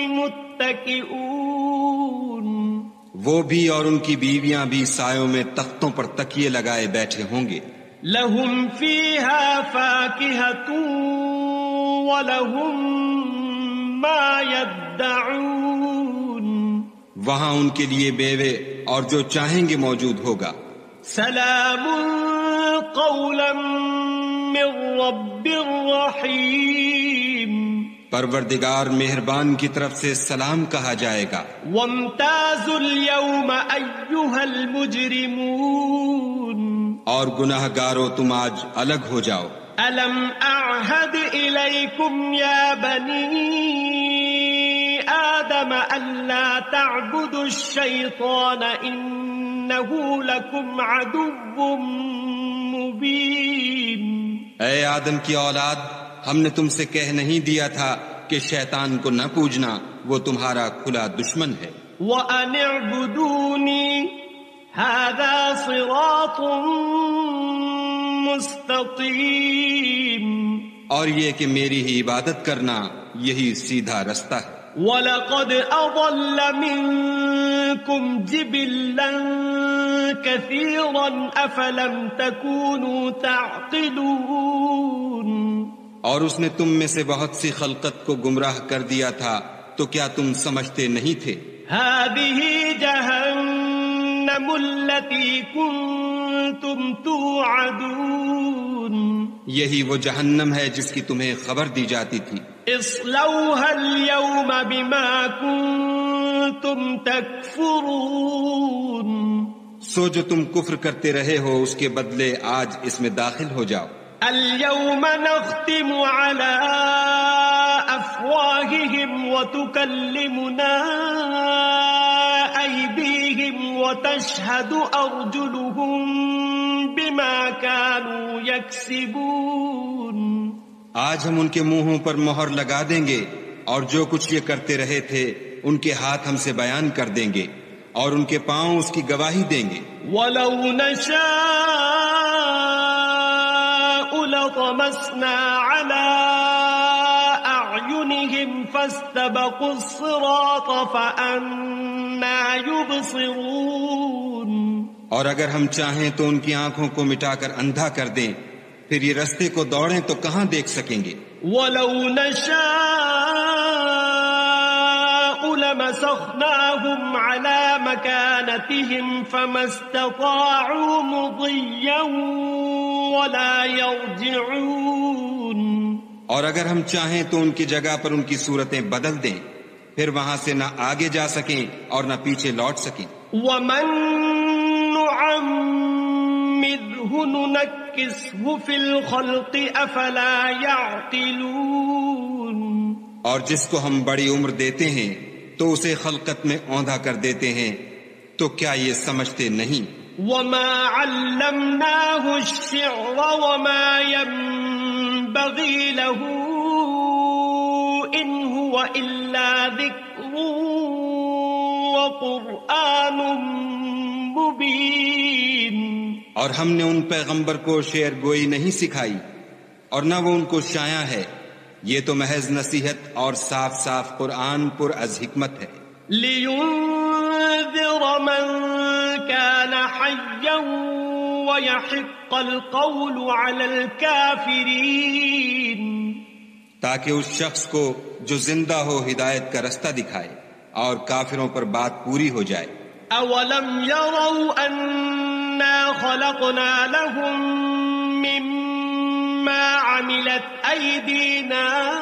متكئون. وہ بھی اور ان کی بیویاں بھی سایوں میں تختوں پر تکیے لگائے بیٹھے ہوں گے. لهم فيها فاكهة ولهم ما يدعون. وہاں ان کے لیے بیوے اور جو چاہیں گے موجود ہوگا. سلام قولا من رب رحیم. پروردگار مہربان کی طرف سے سلام کہا جائے گا. وامتازوا اليوم ایھا المجرمون. اور گناہ گارو تم آج الگ ہو جاؤ. الم اعہد الیکم یا بنی آدم الا تعبدوا الشیطان انہ لکم عدو مبین. اے آدم کی اولاد، ہم نے تم سے کہہ نہیں دیا تھا کہ شیطان کو نہ پوجنا، وہ تمہارا کھلا دشمن ہے. وَأَنِ اعْبُدُونِي هَذَا صِرَاطٌ مُسْتَقِيمٌ. اور یہ کہ میری ہی عبادت کرنا یہی سیدھا رستہ ہے. وَلَقَدْ أَضَلَّ مِنكُمْ جِبِلًّا كَثِيرًا أَفَلَمْ تَكُونُوا تَعْقِلُونَ. اور اس نے تم میں سے بہت سی خلقت کو گمراہ کر دیا تھا تو کیا تم سمجھتے نہیں تھے؟ هَذِهِ جَهَنَّمُ الَّتِي كُنتُمْ تُوعَدُونَ. یہی وہ جہنم ہے جس کی تمہیں خبر دی جاتی تھی. اصلوها اليوم بما كنتم تكفرون. سو جو تم کفر کرتے رہے ہو اس کے بدلے آج اس میں داخل ہو جاؤ. اليوم نختم على افواههم وتكلمنا ايديهم وتشهد ارجلهم بما كانوا يكسبون. آج ہم ان کے منہوں پر مہر لگا دیں گے اور جو کچھ یہ کرتے رہے تھے ان کے ہاتھ ہم سے بیان کر دیں گے اور ان کے پاؤں اس کی گواہی دیں گے. وَلَوْ نَشَاءُ لَطَمَسْنَا عَلَىٰ أَعْيُنِهِمْ فَاسْتَبَقُوا الصِّرَاطَ فَأَنَّىٰ يُبْصِرُونَ. اور اگر ہم چاہیں تو ان کی آنکھوں کو مٹا کر اندھا کر دیں، پھر یہ رستے کو دوڑیں تو کہاں دیکھ سکیں گے. وَلَوْ نَشَاءُ لمسخناهم على مكانتهم فما استطاعوا مضيا ولا يرجعون. اور اگر ہم چاہیں تو ان کی جگہ پر ان کی صورتیں بدل دیں، پھر وہاں سے نہ آگے جا سکیں اور نہ پیچھے لوٹ سکیں. ومن نعمره ننكسه في الخلق افلا يعقلون. اور جس کو ہم بڑی عمر دیتے ہیں تو اسے خلقت میں اوندھا کر دیتے ہیں، تو کیا یہ سمجھتے نہیں؟ وما علمناه الشعر وما ينبغي له إن هو إلا ذكر وقرآن مبين. اور ہم نے ان پیغمبر کو شعر گوئی نہیں سکھائی اور نہ وہ ان کو شایع ہے، یہ تو محض نصیحت اور صاف صاف قرآن پر از حکمت ہے. لِيُنذِرَ مَن كَانَ حَيًّا وَيَحِقَّ الْقَوْلُ عَلَى الْكَافِرِينَ. تاکہ اس شخص کو جو زندہ ہو ہدایت کا رستہ دکھائے اور کافروں پر بات پوری ہو جائے. أَوَلَمْ يَرَوْا أَنَّا خَلَقْنَا لَهُم مِّمَّا عَمِلَتْ أَيْدِينَا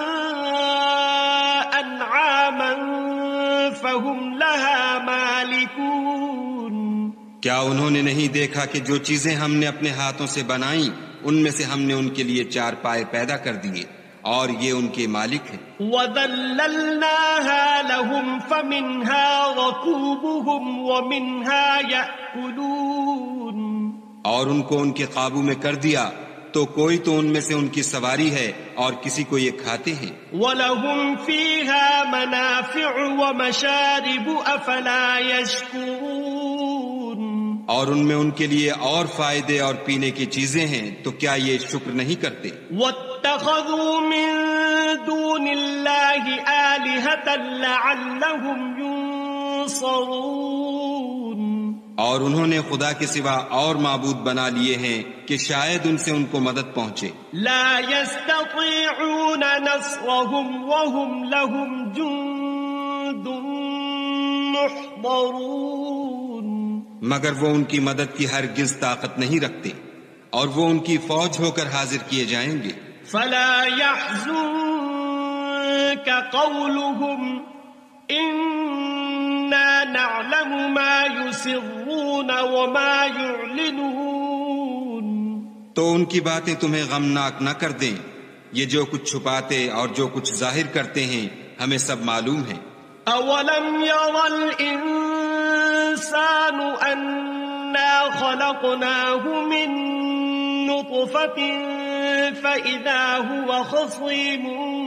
أَنْعَامًا فَهُمْ لَهَا مَالِكُونَ. کیا انہوں نے نہیں دیکھا کہ جو چیزیں ہم نے اپنے ہاتھوں سے بنائیں ان میں سے ہم نے ان کے لیے چار پائے پیدا کر دیے اور یہ ان کے مالک ہیں. وَذَلَّلْنَاهَا لَهُمْ فَمِنْهَا رَكُوبُهُمْ وَمِنْهَا يَأْكُلُونَ. اور ان کو ان کے قابو میں کر دیا تو کوئی تو ان میں سے ان کی سواری ہے اور کسی کو یہ کھاتے ہیں. وَلَهُمْ فِيهَا مَنَافِعُ وَمَشَارِبُ أَفَلَا يَشْكُرُونَ. اور ان میں ان کے لیے اور فائدے اور پینے کی چیزیں ہیں، تو کیا یہ شکر نہیں کرتے؟ وَاتَّخَذُوا مِن دُونِ اللَّهِ آلِهَةً لَعَلَّهُمْ يُنصَرُونَ. اور انہوں نے خدا کے سوا اور معبود بنا لیے ہیں کہ شاید ان سے ان کو مدد پہنچے. لا يستطيعون نصرهم وهم لهم جند محضرون. مگر وہ ان کی مدد کی ہرگز طاقت نہیں رکھتے اور وہ ان کی فوج ہو کر حاضر کیے جائیں گے. فلا يحزنك قولهم إنا نعلم ما يسرون وما يعلنون. تو ان کی باتیں تمہیں غمناک نہ کر دیں، یہ جو کچھ چھپاتے اور جو کچھ ظاہر کرتے ہیں ہمیں سب معلوم ہے. اولم ير الانسان انا خلقناه من نطفة فاذا هو خصيم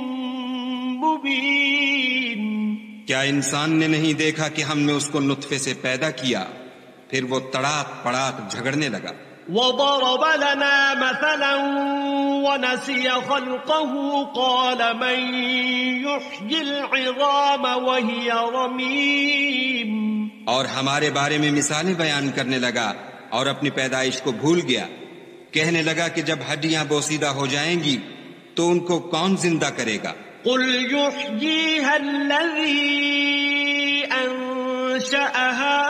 مبين. کیا انسان نے نہیں دیکھا کہ ہم نے اس کو نطفے سے پیدا کیا، پھر وہ تڑاک پڑاک جھگڑنے لگا. وضرب لنا مثلا ونسي خلقه قال من يحيي العظام وهي رميم. اور ہمارے بارے میں مثالیں بیان کرنے لگا اور اپنی پیدائش کو بھول گیا. کہنے لگا کہ جب ہڈیاں بوسیدہ ہو جائیں گی تو ان کو کون زندہ کرے گا؟ قل يحييها الذي أنشأها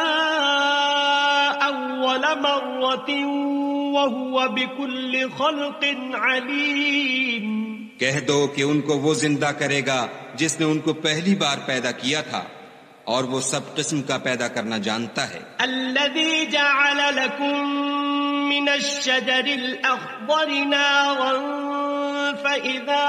أول مرة وهو بكل خلق عليم. کہہ دو کہ ان کو وہ زندہ کرے گا جس نے ان کو پہلی بار پیدا کیا تھا اور وہ سب قسم کا پیدا کرنا جانتا ہے. الذي جعل لكم من الشجر الأخضر نارا فإذا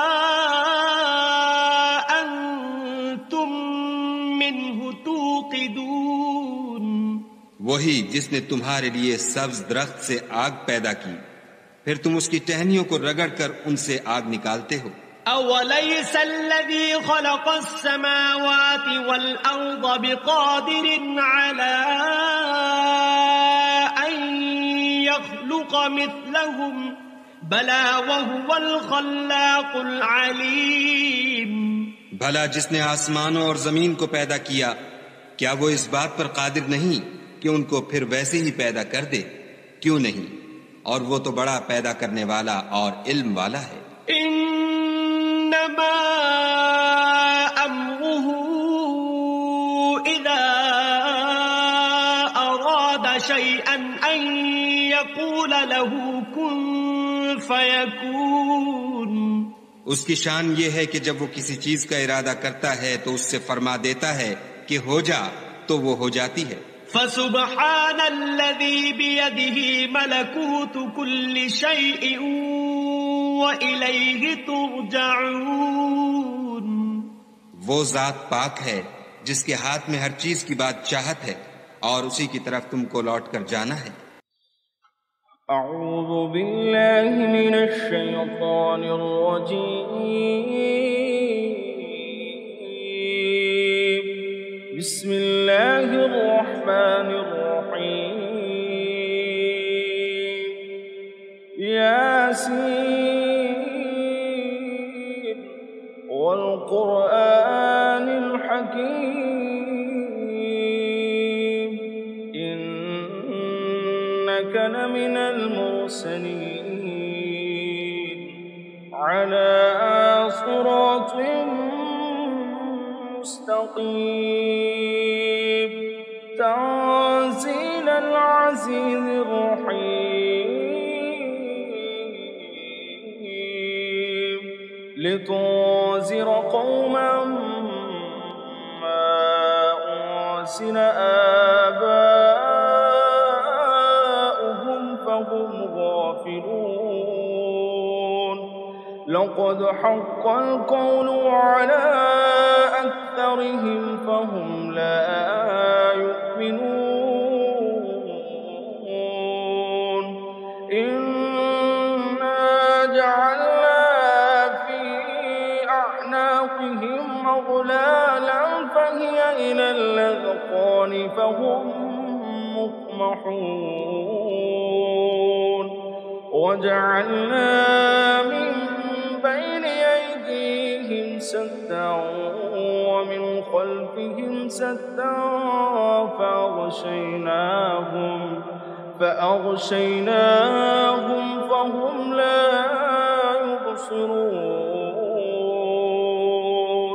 أنتم منه توقدون. وہی جس نے تمہارے لیے سبز درخت سے آگ پیدا کی، پھر تم اس کی ٹہنیوں کو رگڑ کر ان سے آگ نکالتے ہو. أوليس الذي خلق السماوات والأرض بقادر على أن يخلق مثلهم بلى وهو الخلاق العليم. بھلا جس نے آسمانوں اور زمین کو پیدا کیا، کیا وہ اس بات پر قادر نہیں کہ ان کو پھر ویسے ہی پیدا کر دے؟ کیوں نہیں؟ اور وہ تو بڑا پیدا کرنے والا اور علم والا ہے. انما امره شيئا أن يقول له كن فيكون उसकी शान ये है कि जब वो किसी चीज का इरादा करता है तो उससे फरमा देता है कि हो जा, तो वो हो जाती है। فسبحان الذي بيده ملكوت كل شيء وإليه ترجعون। वो जात पाक है जिसके हाथ में हर चीज की बात चाहत है और उसी की तरफ तुमको लौट कर जाना है। أعوذ بالله من الشيطان الرجيم بسم الله الرحمن الرحيم ياسين والقرآن الحكيم إنك لمن المرسلين على صراط مستقيم تنزيل العزيز الرحيم لتنذر قوما ما أنزل آباؤهم فهم غافلون لقد حق القول على أكثرهم فهم لا يؤمنون إنا جعلنا في أعناقهم أغلالا فهي إلى الأذقان فهم مقمحون وجعلنا من بين أيديهم سدا ومن خلفهم سدا فأغشيناهم فأغشيناهم فهم لا يبصرون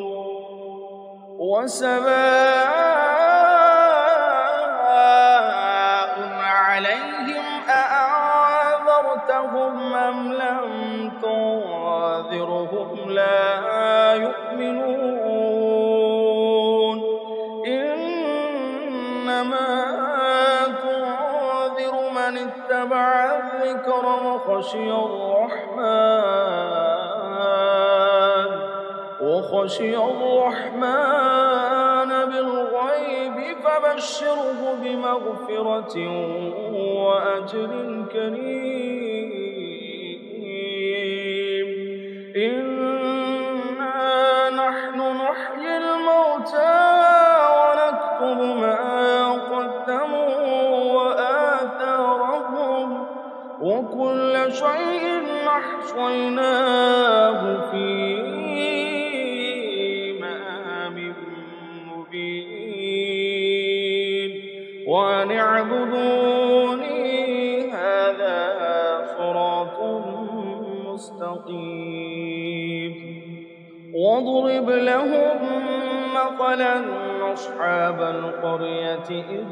وسواء عليهم أأنذرتهم أم لم تنذرهم لا يؤمنون إنما تنذر من اتبع الذكر وخشي الرحمن وخشي الرحمن بالغيب فبشره بمغفرة وأجر كريم إنا نحن نحيي الموتى ونكتب ما قدموا وآثارهم وكل شيء أحصيناه في إمام مبين وأن اعبدوني هذا صراط مستقيم واضرب لهم مثلا أصحاب القرية إذ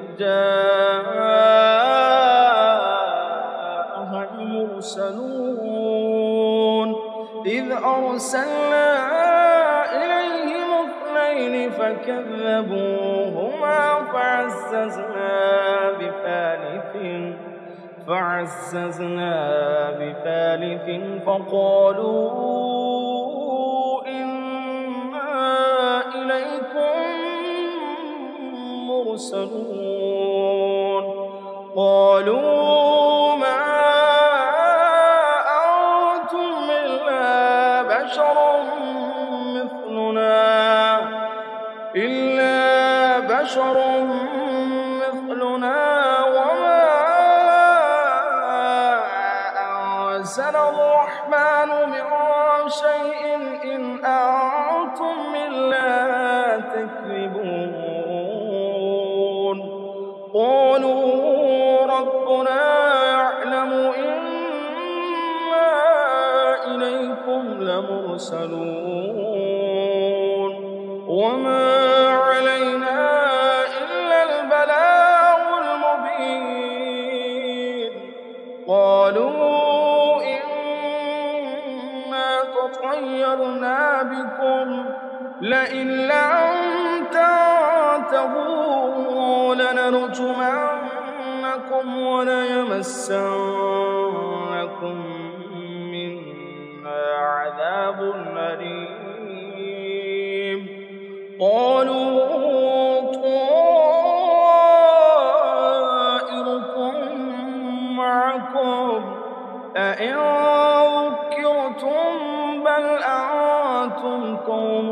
جاءها المرسلون إذ أرسلنا إليهم اثنين فكذبوهما فعززنا بثالث فعززنا بثالث فقالوا إنا إليكم مرسلون قالوا ما أنتم إلا بشر مثلنا إلا بشر مثلنا وما أنزل الرحمن من شيء إن أنتم إلا تكذبون قالوا ربنا يعلم إنا إليكم لمرسلون وما علينا إلا البلاغ المبين لئن لم تنتهوا لنرجمنكم وليمسنكم منا عذاب أليم. قالوا طائركم معكم أئن ذكرتم بل أنتم قوم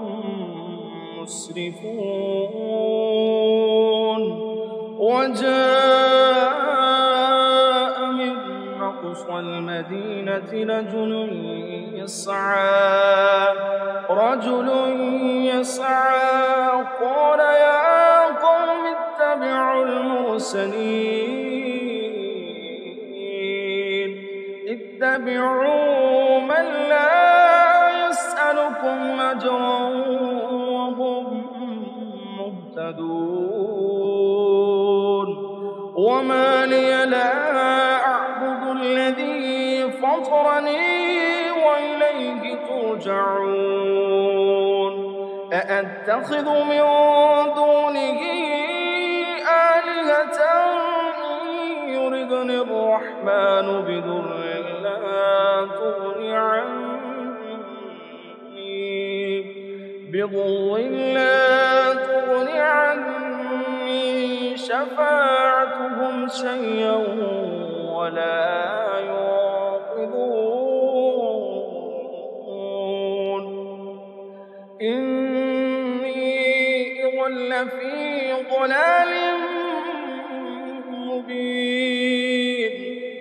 مسرفون. وجاء من أقصى المدينة رجل يسعى رجل يسعى قال يا قوم اتبعوا المرسلين اتبعوا من لا يسألكم أجرا وهم مهتدون. وما لي لا أعبد الذي فطرني وإليه ترجعون. أأتخذ من دونه آلهة يردني الرحمن بضر لا تغني عني بضر لا تغني عني شفاعتهم شيئا ولا ينقذون. إني إذا لفي ضلال مبين.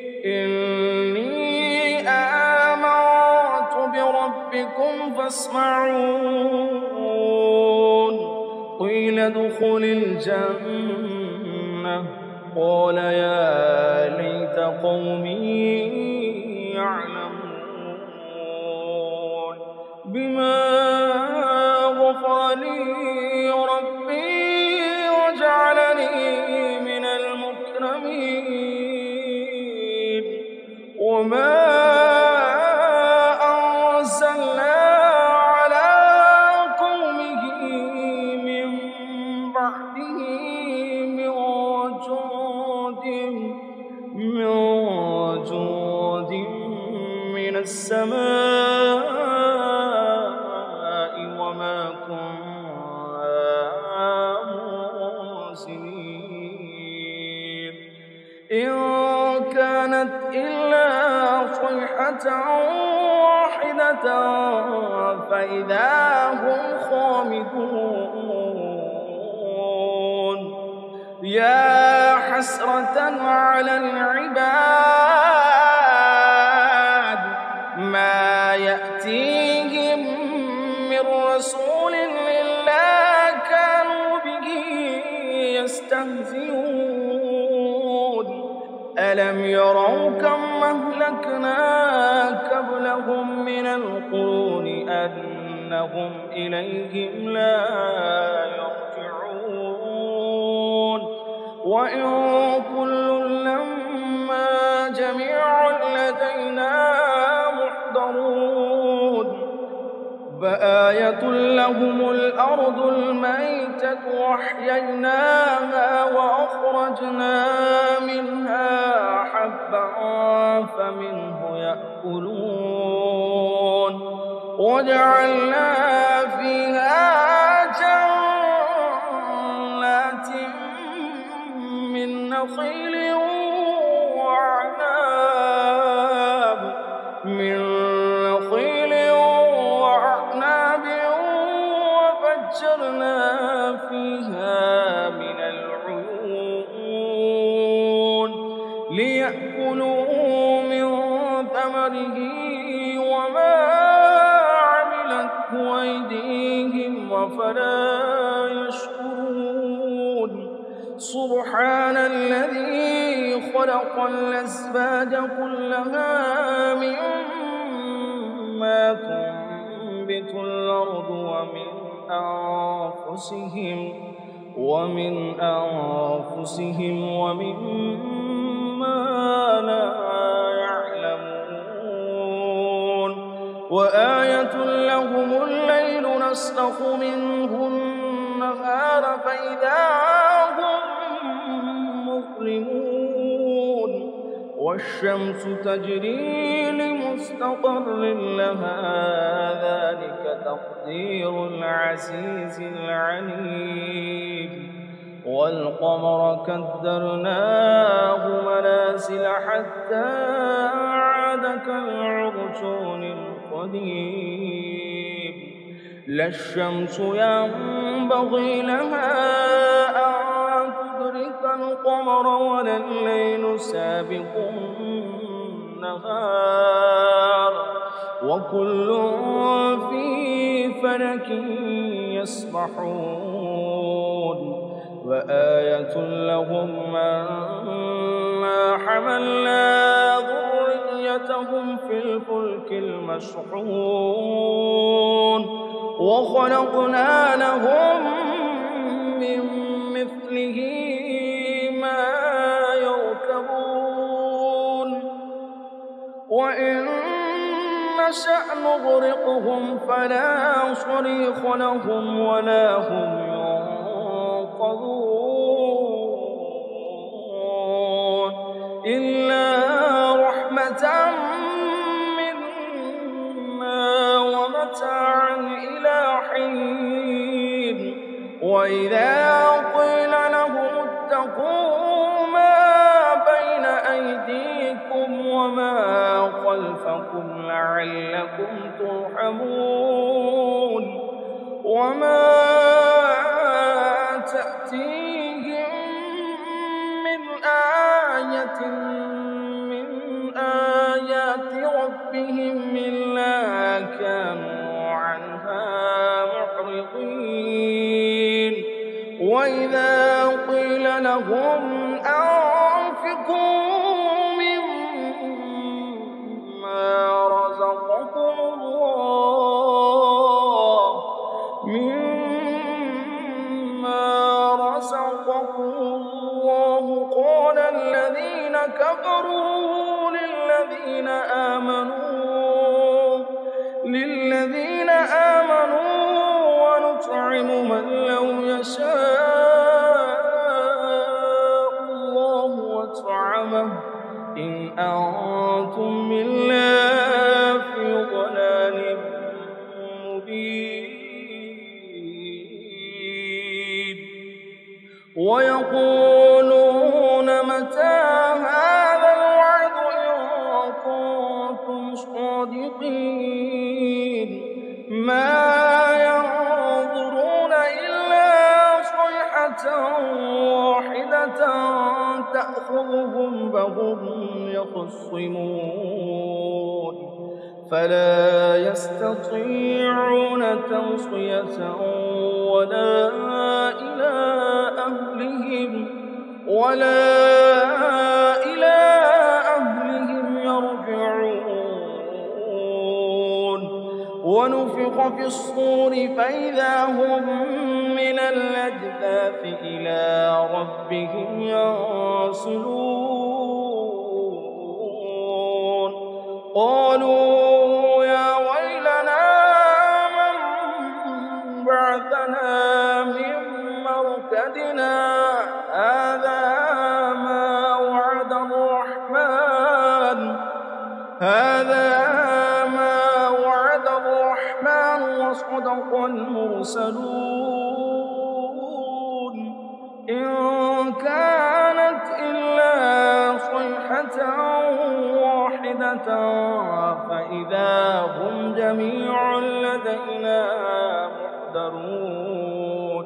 إني آمنت بربكم فاسمعون. قيل ادخل الجنة قال يا ليت قومي يعلمون بما غفر لي ربي وجعلني من المكرمين. وما أرسلنا على قومه من بعده من جند من جند من السماء وما كنا مرسلين. إن كانت إلا صيحة واحدة فإذا هم خامدون. يا حسرة على العباد ما يأتيهم من رسول إلا كانوا به يستهزئون. ألم يروا كم أهلكنا قبلهم من القرون أنهم إليهم لا يرجعون. وإن كل لما جميع لدينا محضرون. فآية لهم الأرض الميتة وأحييناها وأخرجنا منها حبا فمنه يأكلون. وجعلنا فيها جنات من نخيل وأعناب من نخيل وأعناب وفجرنا فيها من العيون ليأكلوا من ثمره وما عملته أيديهم أفلا يشكرون. سبحان الذي خلق الأزواج كلها مما تنبت الأرض ومن أنفسهم ومن أنفسهم ومما لا يعلمون. وآية وآية لهم الليل نسلخ منه النهار فإذا هم مظلمون والشمس تجري لمستقر لها ذلك تقدير العزيز العليم والقمر قدرناه منازل حتى عاد كالعرجون القديم لا الشمس ينبغي لها أن تدرك القمر ولا الليل سابق النهار وكل في فلك يسبحون وآية لهم أنا حملنا ذريتهم في الفلك المشحون وخلقنا لهم من مثله ما يركبون وإن نشأ نغرقهم فلا صريخ لهم ولا هم ينقذون إلا رحمة منا ومتاعا إلى حين وإذا قيل لهم اتقوا ما بين أيديكم وما خلفكم لعلكم ترحمون وما تأتيهم من آية من آيات ربهم إلا كانوا عنها معرضين وإذا قيل لهم أنفقوا مما رزقكم الله مما رزقكم الله قال الذين كفروا للذين آمنوا للذين آمنوا ونطعم من لو يشاء الله وطعمه إن أنتم إلا في ضلال مبين ويقولون متى هذا الوعد إن كنتم صادقين ما ينظرون إلا صيحة واحدة تأخذهم فهم يخصمون فلا يستطيعون توصية ولا إلى أهلهم ولا إلى أهلهم يرجعون ونفخ في الصور فإذا هم من الأجداث إلى ربهم ينسلون قالوا يا ويلنا من بعثنا من مرقدنا هذا ما وعد الرحمن هذا ما وعد الرحمن وصدق المرسلون إن كانت إلا صيحة واحدة فإذا هم جميع لدينا محضرون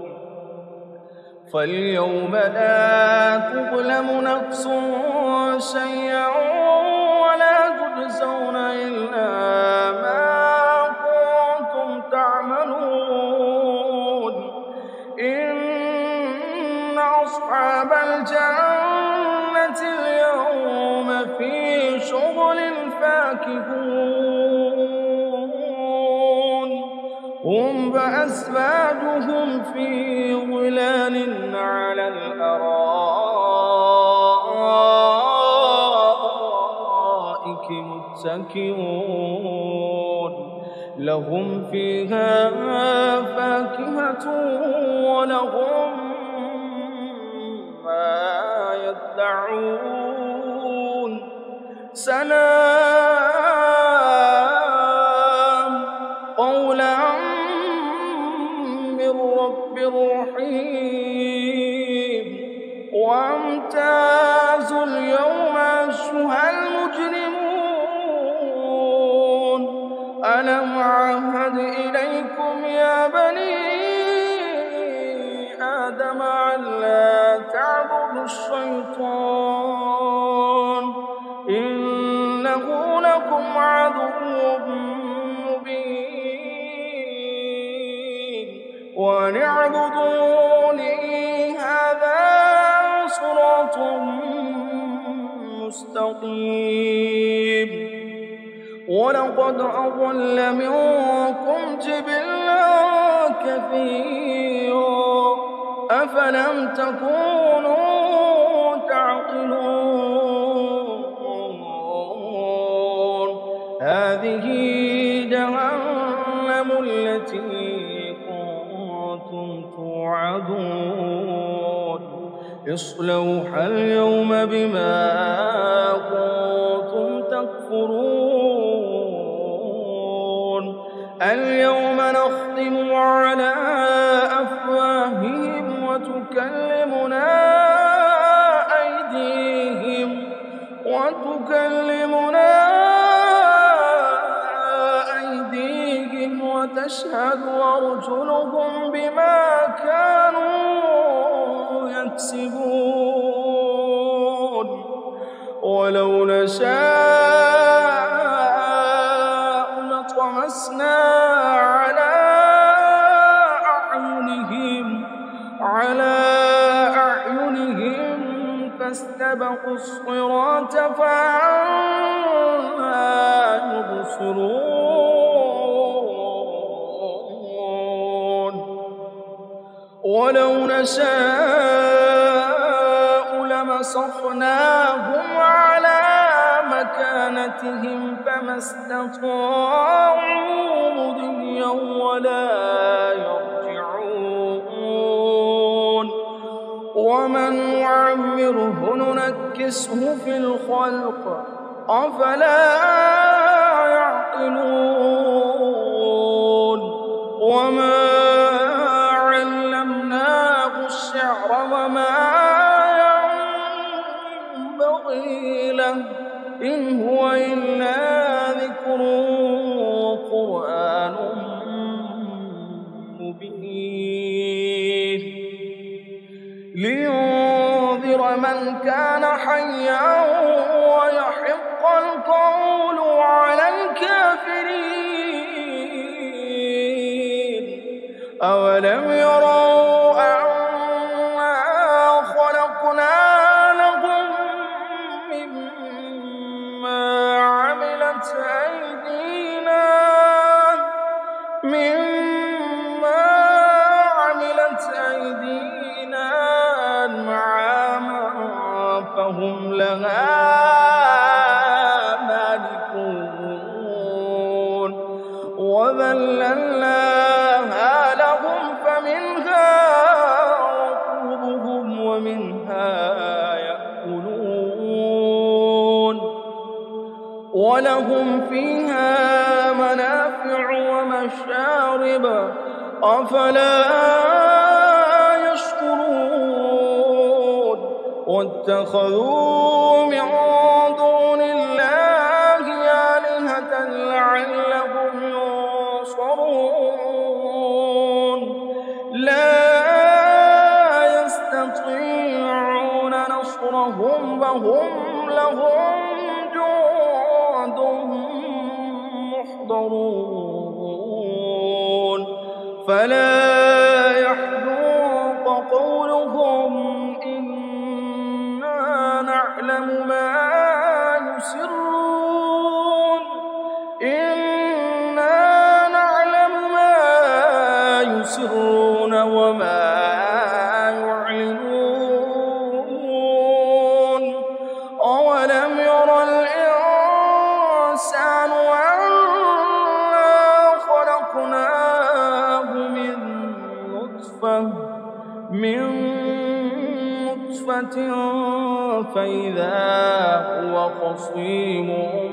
فاليوم لا تظلم نفس شيئا ولا تجزون إلا ما كنتم تعملون إن أصحاب الجنة اليوم في شغل فاكهون هم وأزواجهم في ظلال على الأرائك متكئون لهم فيها فاكهة ولهم ما يدعون سلام قولا من رب رحيم وامتازوا اليوم أيها المجرمون ألم أعهد إليكم يا بني آدم ألا تعبدوا الشيطان إنه لكم عدو مبين وأن اعبدوني هذا صراط مستقيم ولقد أضل منكم جبلا كثيرا أفلم تكونوا تعقلون هذه جهنم التي كنتم توعدون اصلوها اليوم بما كنتم تكفرون اليوم نختم على أفواههم وتكلمنا أيديهم وتكلمنا أيديهم وتشهد أرجلهم بما كانوا يكسبون ولو نشاء لطمسنا على أعينهم على أعينهم فاستبقوا الصراط فأنى يبصرون ولو نشاء لمسخناهم على مكانتهم فما استطاعوا مضيا ولا يرجعون ومن نعمره ننكسه في الخلق أفلا يعقلون وما علمناه الشعر وما ينبغي له إن هو إلا ذكر وقرآن مبين لينذر من كان حيا ويحق القول على الكافرين أولم يروا أنا خلقنا لهم مما عملت أيدينا مما عملت أيدينا أنعاما فهم لها مالكون وذللناها لهم فمنها ركوبهم ومنها يأكلون ولهم فيها منافع ومشارب أفلا يشكرون واتخذوا من دون الله آلهة لعلهم ينصرون لا يستطيعون نصرهم وهم لهم جند محضرون فلا يحزنك قولهم إنا نعلم ما يسرون إنا نعلم ما يسرون وما يعلنون أولم ير الإنسان أنا نطفة فإذا هو خصيم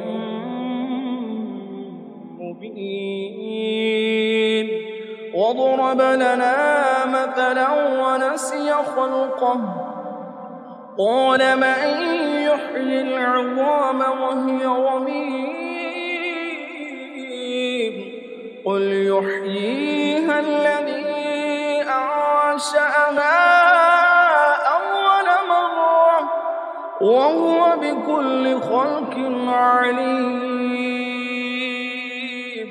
مبين وضرب لنا مثلا ونسي خلقه قال من يحيي العظام وهي رميم قل يحييها الذي أنشأها أول مرة وهو بكل خلق عليم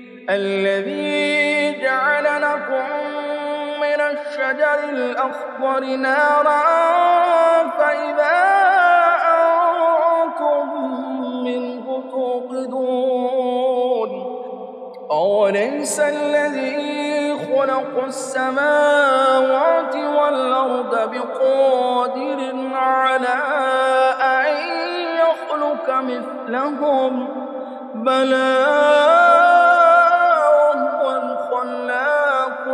الذي جعل لكم من الشجر الأخضر نارا فإذا أنتم منه توقدون أوليس الذي خلق السماوات والأرض بقادر على أن يخلق مثلهم بلى وهو الخلاق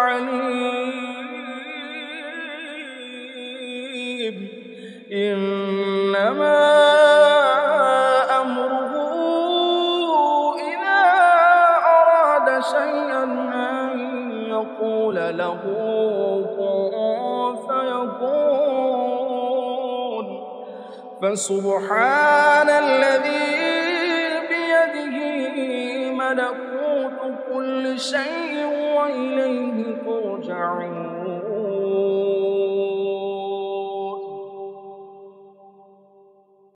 العليم إنما أمره إذا أراد شيئا أن يقول له كن فيكون فسبحان الذي بيده ملكوت كل شيء وإليه ترجعون